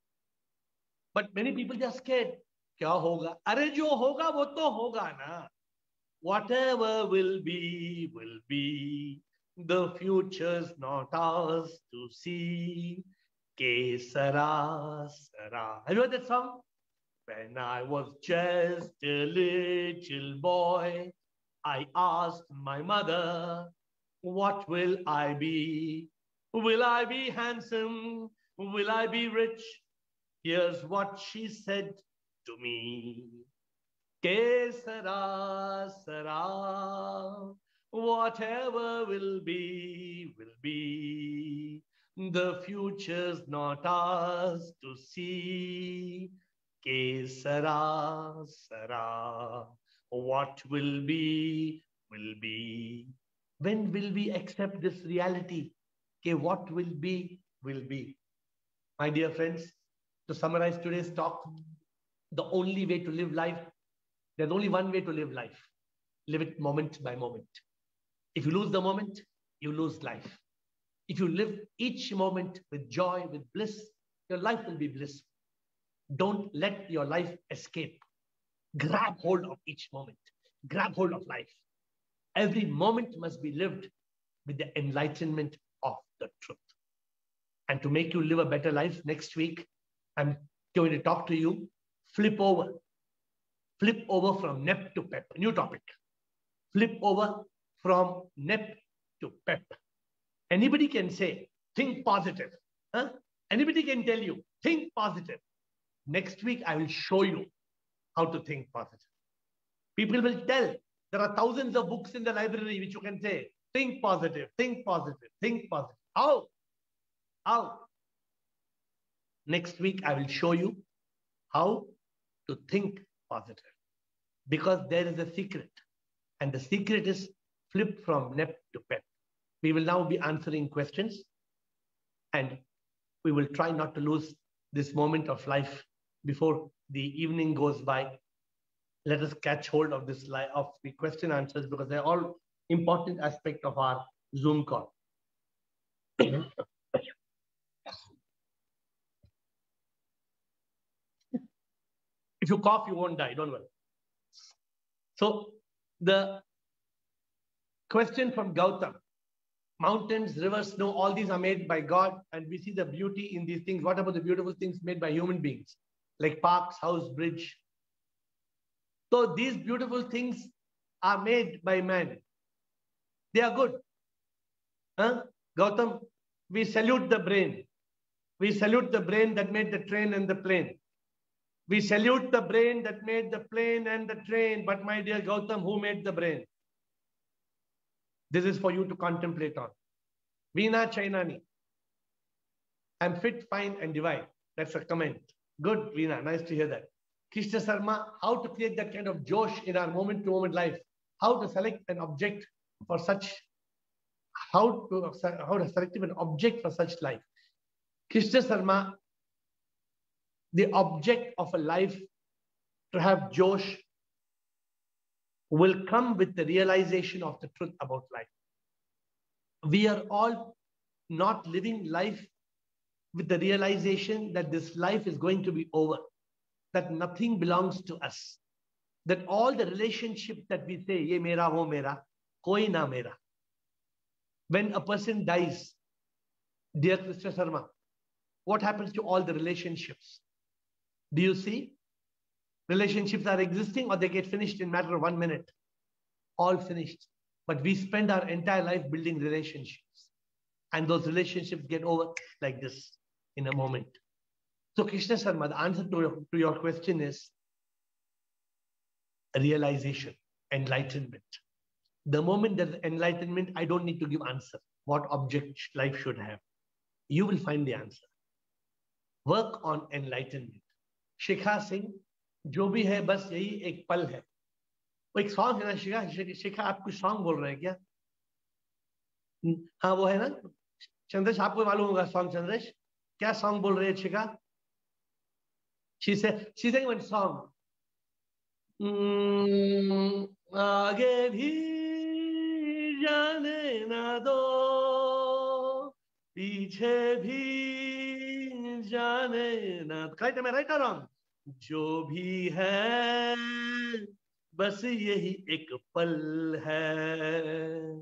But many people are scared. क्या होगा? अरे जो होगा वो तो होगा ना. Whatever will be, will be. The future's not ours to see. Que sera, sera. Have you heard that song? When I was just a little boy, I asked my mother, what will I be? Will I be handsome? Will I be rich? Here's what she said to me. Que sera, sera. Whatever will be, will be. The future's not ours to see. Que sera, sera. What will be, will be. When will we accept this reality? Okay, what will be, will be. My dear friends, to summarize today's talk, the only way to live life, there's only one way to live life. Live it moment by moment. If you lose the moment, you lose life. If you live each moment with joy, with bliss, your life will be blissful. Don't let your life escape. Grab hold of each moment. Grab hold of life. Every moment must be lived with the enlightenment of the truth. And to make you live a better life, next week, I'm going to talk to you. Flip over. Flip over from NEP to PEP. New topic. Flip over from NEP to PEP. Anybody can say, think positive. Huh? Anybody can tell you, think positive. Next week, I will show you how to think positive. People will tell, there are thousands of books in the library which you can say, think positive, think positive, think positive. How? How? Next week, I will show you how to think positive. Because there is a secret. And the secret is flip from NEP to PEP. We will now be answering questions. And we will try not to lose this moment of life before the evening goes by. Let us catch hold of this of the question answers because they're all important aspect of our Zoom call. If you cough, you won't die, don't worry. So the question from Gautam, mountains, rivers, snow, all these are made by God and we see the beauty in these things. What about the beautiful things made by human beings? Like parks, house, bridge. So these beautiful things are made by man. They are good. Huh? Gautam, we salute the brain. We salute the brain that made the train and the plane. We salute the brain that made the plane and the train. But my dear Gautam, who made the brain? This is for you to contemplate on. Veena Chainani. I'm fit, fine, and divine. That's a comment. Good, Veena. Nice to hear that. Krishna Sarma, how to create that kind of josh in our moment-to-moment life. How to select an object for such, how to select an object for such life. Krishna Sarma, the object of a life to have josh will come with the realization of the truth about life. We are all not living life with the realization that this life is going to be over, that nothing belongs to us, that all the relationships that we say, ye mera, wo mera, koi na mera. When a person dies, dear Krishna Sharma, what happens to all the relationships? Do you see? Relationships are existing or they get finished in a matter of 1 minute. All finished. But we spend our entire life building relationships. And those relationships get over like this in a moment. So Krishna Sharma, the answer to your question is realization, enlightenment. The moment there's enlightenment, I don't need to give answer. What object life should have. You will find the answer. Work on enlightenment. Shikha Singh, जो भी है बस यही एक पल है. वो एक सॉन्ग है ना शिखा आप कुछ सॉन्ग बोल रहे हैं क्या? हाँ वो है ना चंद्रेश, आपको मालूम होगा सॉन्ग. चंद्रेश क्या सॉन्ग बोल रहे हैं शिखा? she sang one song. आगे भी जाने ना दो, पीछे भी जाने ना. Correct, am I right or wrong? जो भी है बस यही एक पल है.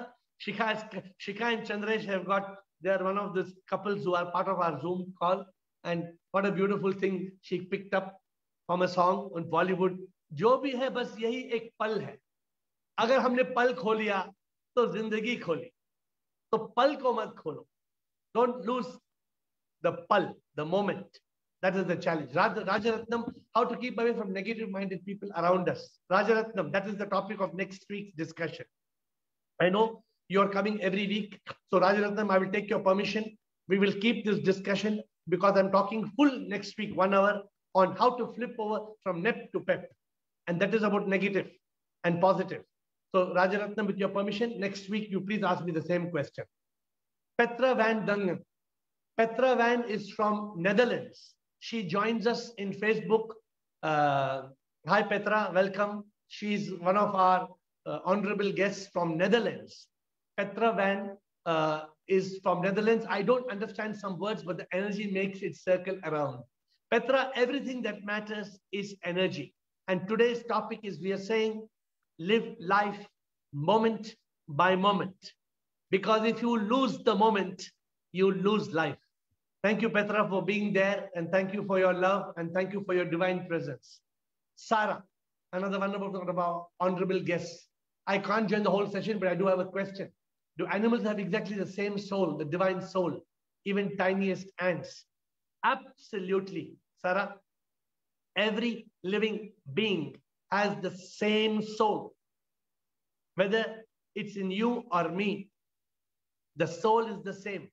Shikha and Chandresh have got, they are one of the couples who are part of our Zoom call, and what a beautiful thing she picked up from a song on Bollywood. जो भी है बस यही एक पल है. अगर हमने पल खो लिया तो जिंदगी खोली. तो पल को मत खोलो. Don't lose the pal, the moment. That is the challenge. Rajaratnam, how to keep away from negative-minded people around us. Rajaratnam, that is the topic of next week's discussion. I know you are coming every week. So Rajaratnam, I will take your permission. We will keep this discussion because I'm talking full next week, 1 hour, on how to flip over from NEP to PEP. And that is about negative and positive. So Rajaratnam, with your permission, next week, you please ask me the same question. Petra van Dungen. Petra van is from Netherlands. She joins us in Facebook. Hi Petra, welcome. She's one of our honorable guests from Netherlands. Petra van is from Netherlands. I don't understand some words, but the energy makes it circle around. Petra, everything that matters is energy. And today's topic is, we are saying, live life moment by moment. Because if you lose the moment, you lose life. Thank you, Petra, for being there. And thank you for your love. And thank you for your divine presence. Sarah, another one of our honorable guests. I can't join the whole session, but I do have a question. Do animals have exactly the same soul, the divine soul, even tiniest ants? Absolutely, Sarah. Every living being has the same soul. Whether it's in you or me, the soul is the same.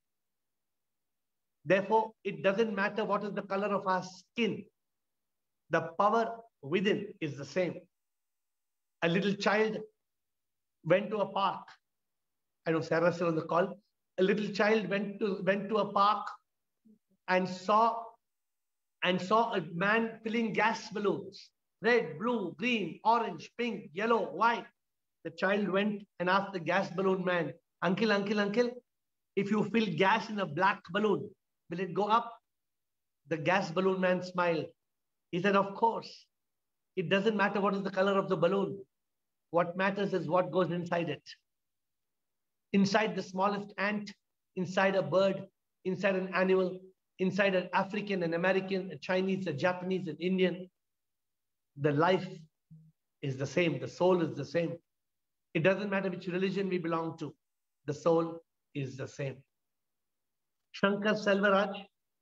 Therefore, it doesn't matter what is the color of our skin. The power within is the same. A little child went to a park. I know Sarah's still on the call. A little child went to a park and saw a man filling gas balloons. Red, blue, green, orange, pink, yellow, white. The child went and asked the gas balloon man, Uncle, if you fill gas in a black balloon, will it go up? The gas balloon man smiled. He said, of course. It doesn't matter what is the color of the balloon. What matters is what goes inside it. Inside the smallest ant, inside a bird, inside an animal, inside an African, an American, a Chinese, a Japanese, an Indian, the life is the same. The soul is the same. It doesn't matter which religion we belong to. The soul is the same. Shankar Selvaraj,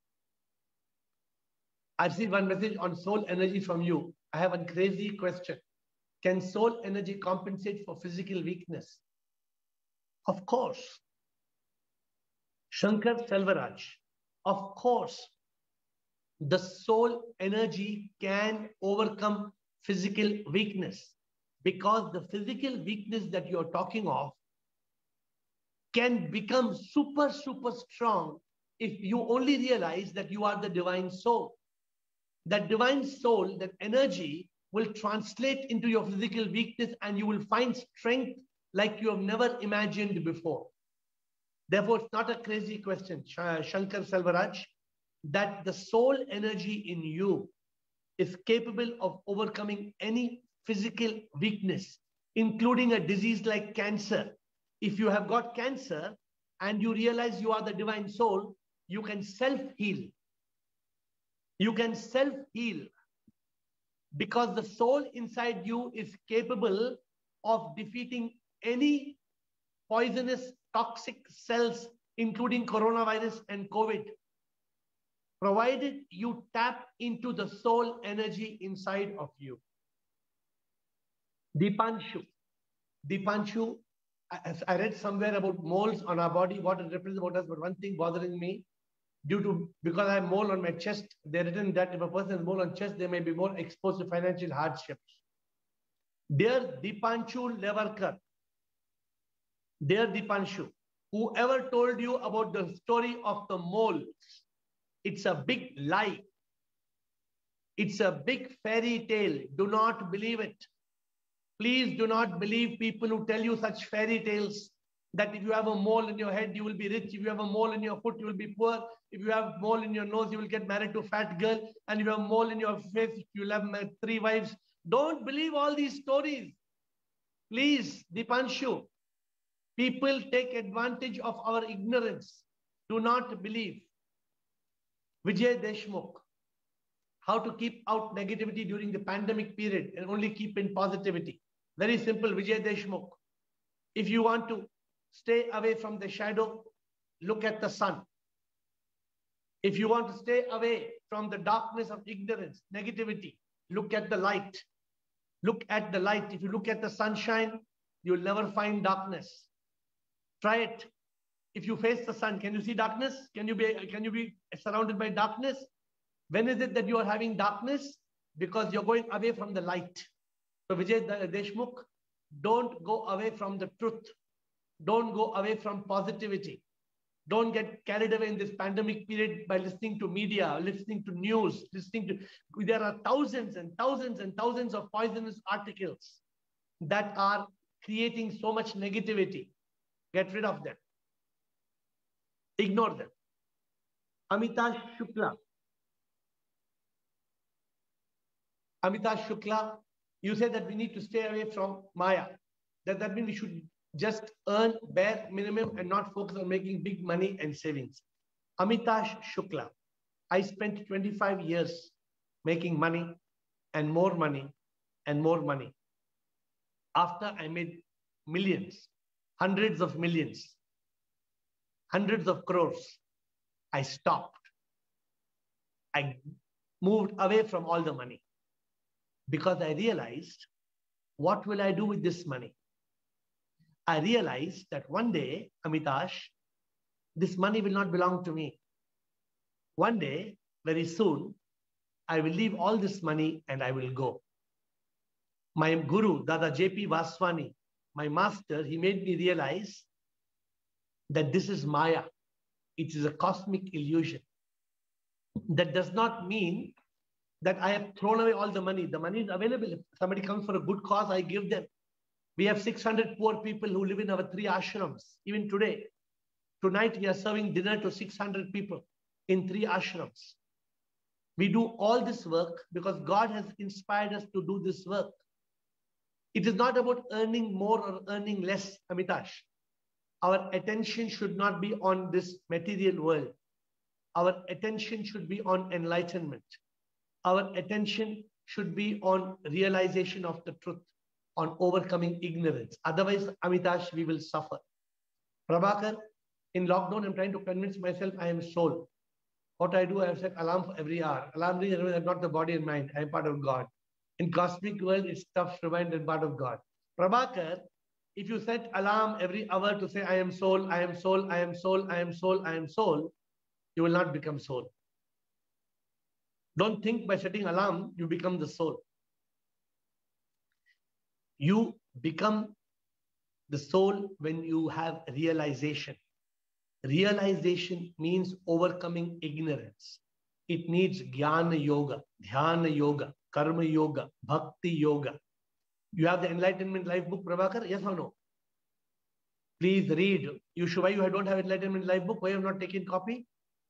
I've seen one message on soul energy from you. I have a crazy question. Can soul energy compensate for physical weakness? Of course. Shankar Selvaraj, of course, the soul energy can overcome physical weakness, because the physical weakness that you're talking of can become super, super strong if you only realize that you are the divine soul. That divine soul, that energy will translate into your physical weakness, and you will find strength like you have never imagined before. Therefore, it's not a crazy question, Shankar Selvaraj, that the soul energy in you is capable of overcoming any physical weakness, including a disease like cancer. If you have got cancer and you realize you are the divine soul, you can self-heal. You can self-heal because the soul inside you is capable of defeating any poisonous, toxic cells, including coronavirus and COVID, provided you tap into the soul energy inside of you. Dipanshu, I read somewhere about moles on our body, what it represents about us, but one thing bothering me, because I have mole on my chest, they've written that if a person has mole on chest, they may be more exposed to financial hardships. Dear Dipanshu Levarkar, dear Dipanshu, whoever told you about the story of the moles, it's a big lie. It's a big fairy tale. Do not believe it. Please do not believe people who tell you such fairy tales that if you have a mole in your head, you will be rich. If you have a mole in your foot, you will be poor. If you have a mole in your nose, you will get married to a fat girl. And if you have a mole in your face, you will have 3 wives. Don't believe all these stories. Please, Dipanshu, people take advantage of our ignorance. Do not believe. Vijay Deshmukh, how to keep out negativity during the pandemic period and only keep in positivity. Very simple, Vijay Deshmukh. If you want to stay away from the shadow, look at the sun. If you want to stay away from the darkness of ignorance, negativity, look at the light. Look at the light. If you look at the sunshine, you'll never find darkness. Try it. If you face the sun, can you see darkness? Can you be surrounded by darkness? When is it that you are having darkness? Because you're going away from the light. So Vijay Deshmukh, don't go away from the truth. Don't go away from positivity. Don't get carried away in this pandemic period by listening to media, listening to news, there are thousands and thousands and thousands of poisonous articles that are creating so much negativity. Get rid of them. Ignore them. Amitash Shukla, you said that we need to stay away from Maya. That means we should just earn bare minimum and not focus on making big money and savings. Amitash Shukla, I spent 25 years making money and more money and more money. After I made millions, hundreds of millions, hundreds of crores, I stopped. I moved away from all the money because I realized, what will I do with this money? I realized that one day, Amitash, this money will not belong to me. One day, very soon, I will leave all this money and I will go. My guru, Dada J.P. Vaswani, my master, he made me realize that this is Maya. It is a cosmic illusion. That does not mean that I have thrown away all the money. The money is available. If somebody comes for a good cause, I give them. We have 600 poor people who live in our 3 ashrams. Even today, tonight we are serving dinner to 600 people in 3 ashrams. We do all this work because God has inspired us to do this work. It is not about earning more or earning less, Amitash. Our attention should not be on this material world. Our attention should be on enlightenment. Our attention should be on realization of the truth, on overcoming ignorance. Otherwise, Amitash, we will suffer. Prabhakar, in lockdown, I'm trying to convince myself I am soul. What I do, I have set alarm for every hour. Alarm rings, I'm not the body and mind. I am part of God. In cosmic world, it's tough to find and part of God. Prabhakar, if you set alarm every hour to say, I am soul, I am soul, I am soul, I am soul, I am soul, you will not become soul. Don't think by setting alarm, you become the soul. You become the soul when you have realization. Realization means overcoming ignorance. It needs jnana yoga, dhyana yoga. Karma Yoga, Bhakti Yoga. You have the Enlightenment Life book, Prabhakar? Yes or no? Please read. Why you don't have Enlightenment Life book? Why you have not taken copy?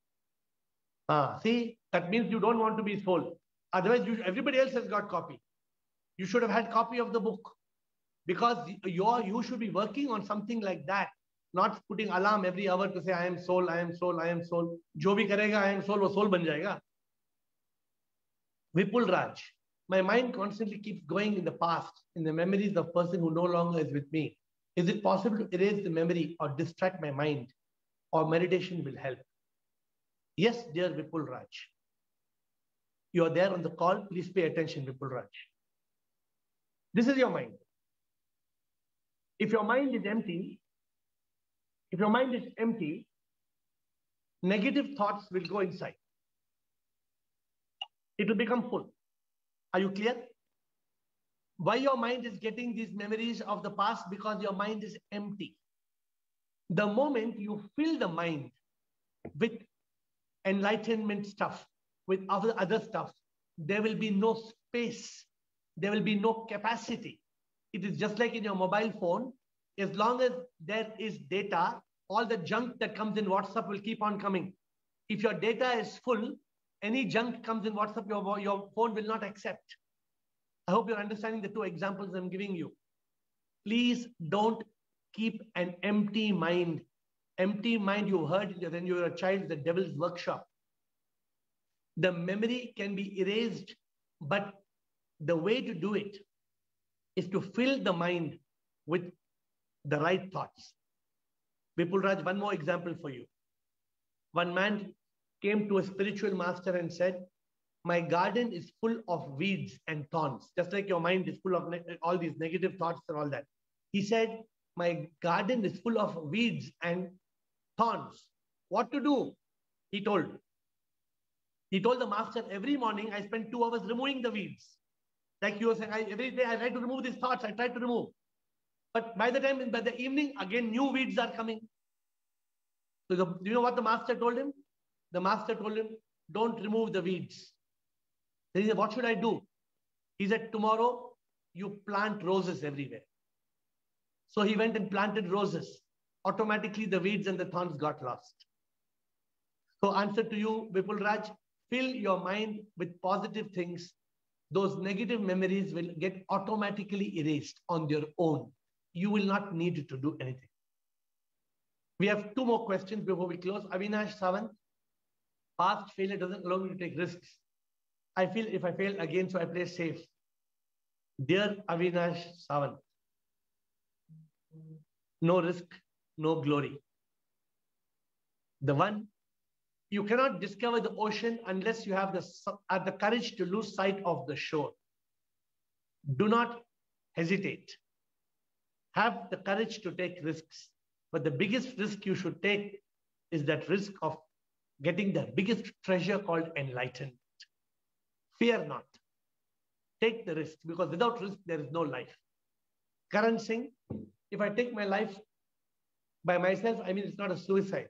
See, that means you don't want to be soul. Otherwise, everybody else has got copy. You should have had copy of the book. Because you should be working on something like that. Not putting alarm every hour to say, I am soul, I am soul, I am soul. Jo bhi karega, I am soul, wo soul ban jayega. Vipul Raj. My mind constantly keeps going in the past, in the memories of person who no longer is with me. Is it possible to erase the memory or distract my mind? Or meditation will help? Yes, dear Vipul Raj. You are there on the call. Please pay attention, Vipul Raj. This is your mind. If your mind is empty, negative thoughts will go inside. It will become full. Are you clear? Why your mind is getting these memories of the past? Because your mind is empty. The moment you fill the mind with enlightenment stuff, with other stuff, there will be no space. There will be no capacity. It is just like in your mobile phone. As long as there is data, all the junk that comes in WhatsApp will keep on coming. If your data is full, any junk comes in WhatsApp, your phone will not accept. I hope you're understanding the two examples I'm giving you. Please don't keep an empty mind. Empty mind, you heard when you were a child, the devil's workshop. The memory can be erased, but the way to do it is to fill the mind with the right thoughts. Vipul Raj, one more example for you. One man came to a spiritual master and said, my garden is full of weeds and thorns, just like your mind is full of all these negative thoughts and all that. He said, my garden is full of weeds and thorns. What to do? He told the master, every morning I spend 2 hours removing the weeds. Like you were saying, every day I try to remove these thoughts, I try to remove. But by the evening, again, new weeds are coming. So you know what the master told him? The master told him, don't remove the weeds. Then he said, what should I do? He said, tomorrow you plant roses everywhere. So he went and planted roses. Automatically the weeds and the thorns got lost. So answer to you, Vipul Raj, fill your mind with positive things. Those negative memories will get automatically erased on their own. You will not need to do anything. We have 2 more questions before we close. Avinash Sawant, past failure doesn't allow me to take risks. I feel if I fail again, so I play safe. Dear Avinash Sawant, no risk, no glory. The one, you cannot discover the ocean unless you have the courage to lose sight of the shore. Do not hesitate. Have the courage to take risks. But the biggest risk you should take is that risk of getting the biggest treasure called enlightenment. Fear not. Take the risk, because without risk, there is no life. Karan Singh, if I take my life by myself, I mean, it's not a suicide.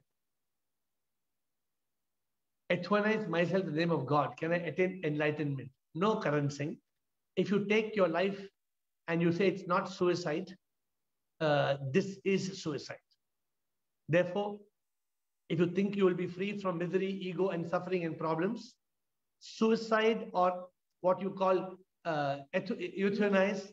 Euthanize myself in the name of God. Can I attain enlightenment? No, Karan Singh. If you take your life and you say it's not suicide, this is suicide. Therefore, if you think you will be free from misery, ego, and suffering and problems, suicide, or what you call euthanize.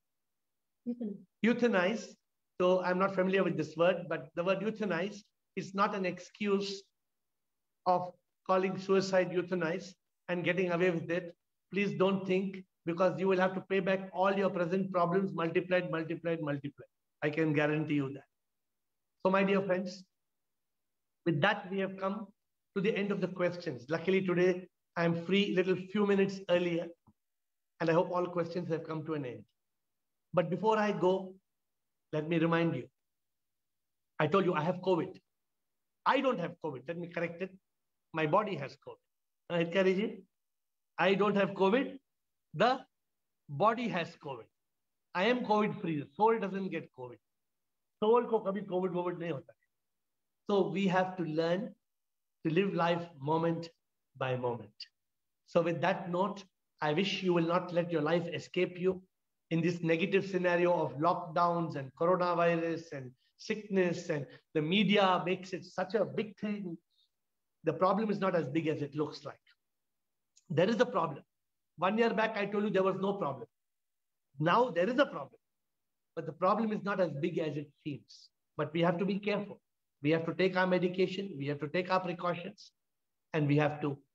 So I'm not familiar with this word, but the word euthanize is not an excuse of calling suicide euthanize and getting away with it. Please don't think, because you will have to pay back all your present problems multiplied. I can guarantee you that. So my dear friends, with that, we have come to the end of the questions. Luckily today, I am free little few minutes earlier, and I hope all questions have come to an end. But before I go, let me remind you, I told you I have COVID. I don't have COVID. Let me correct it. My body has COVID. I don't have COVID. The body has COVID. I am COVID free. The soul doesn't get COVID. Soul ko kabhi COVID nahi hota. So we have to learn to live life moment by moment. So with that note, I wish you will not let your life escape you in this negative scenario of lockdowns and coronavirus and sickness, and the media makes it such a big thing. The problem is not as big as it looks like. There is a problem. 1 year back, I told you there was no problem. Now there is a problem, but the problem is not as big as it seems. But we have to be careful. We have to take our medication, we have to take our precautions, and we have to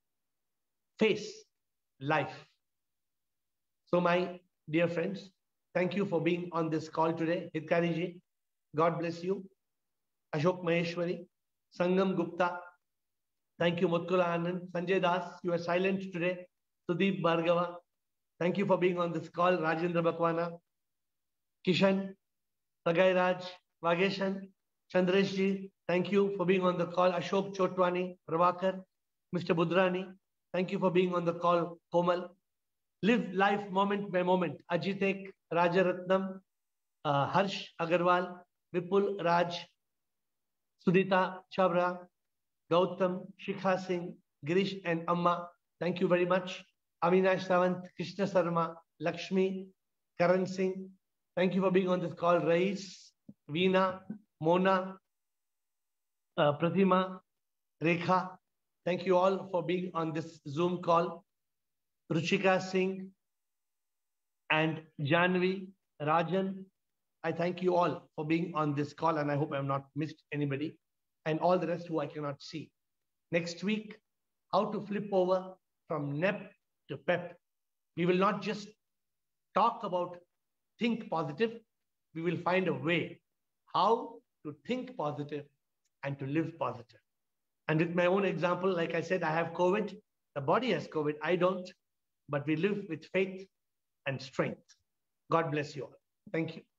face life. So my dear friends, thank you for being on this call today. Hitkari ji, God bless you. Ashok Maheshwari, Sangam Gupta, thank you. Mutkula Anand, Sanjay Das, you are silent today. Sudeep Bhargava, thank you for being on this call. Rajendra Bakwana, Kishan, Sagai Raj, Vageshan, Chandresh ji, thank you for being on the call. Ashok Chotwani, Prabhakar, Mr. Budrani, thank you for being on the call. Komal, live life moment by moment. Ajitek, Rajaratnam, Harsh Agarwal, Vipul Raj, Sudita Chabra, Gautam, Shikha Singh, Girish and Amma, thank you very much. Avinash Sawant, Krishna Sarma, Lakshmi, Karan Singh, thank you for being on this call. Rais, Veena, Mona, Pratima, Rekha, thank you all for being on this Zoom call. Ruchika Singh and Janvi, Rajan, I thank you all for being on this call, and I hope I have not missed anybody, and all the rest who I cannot see. Next week, how to flip over from NEP to PEP. We will not just talk about think positive, we will find a way how to think positive and to live positive. And with my own example, like I said, I have COVID, the body has COVID, I don't, but we live with faith and strength. God bless you all. Thank you.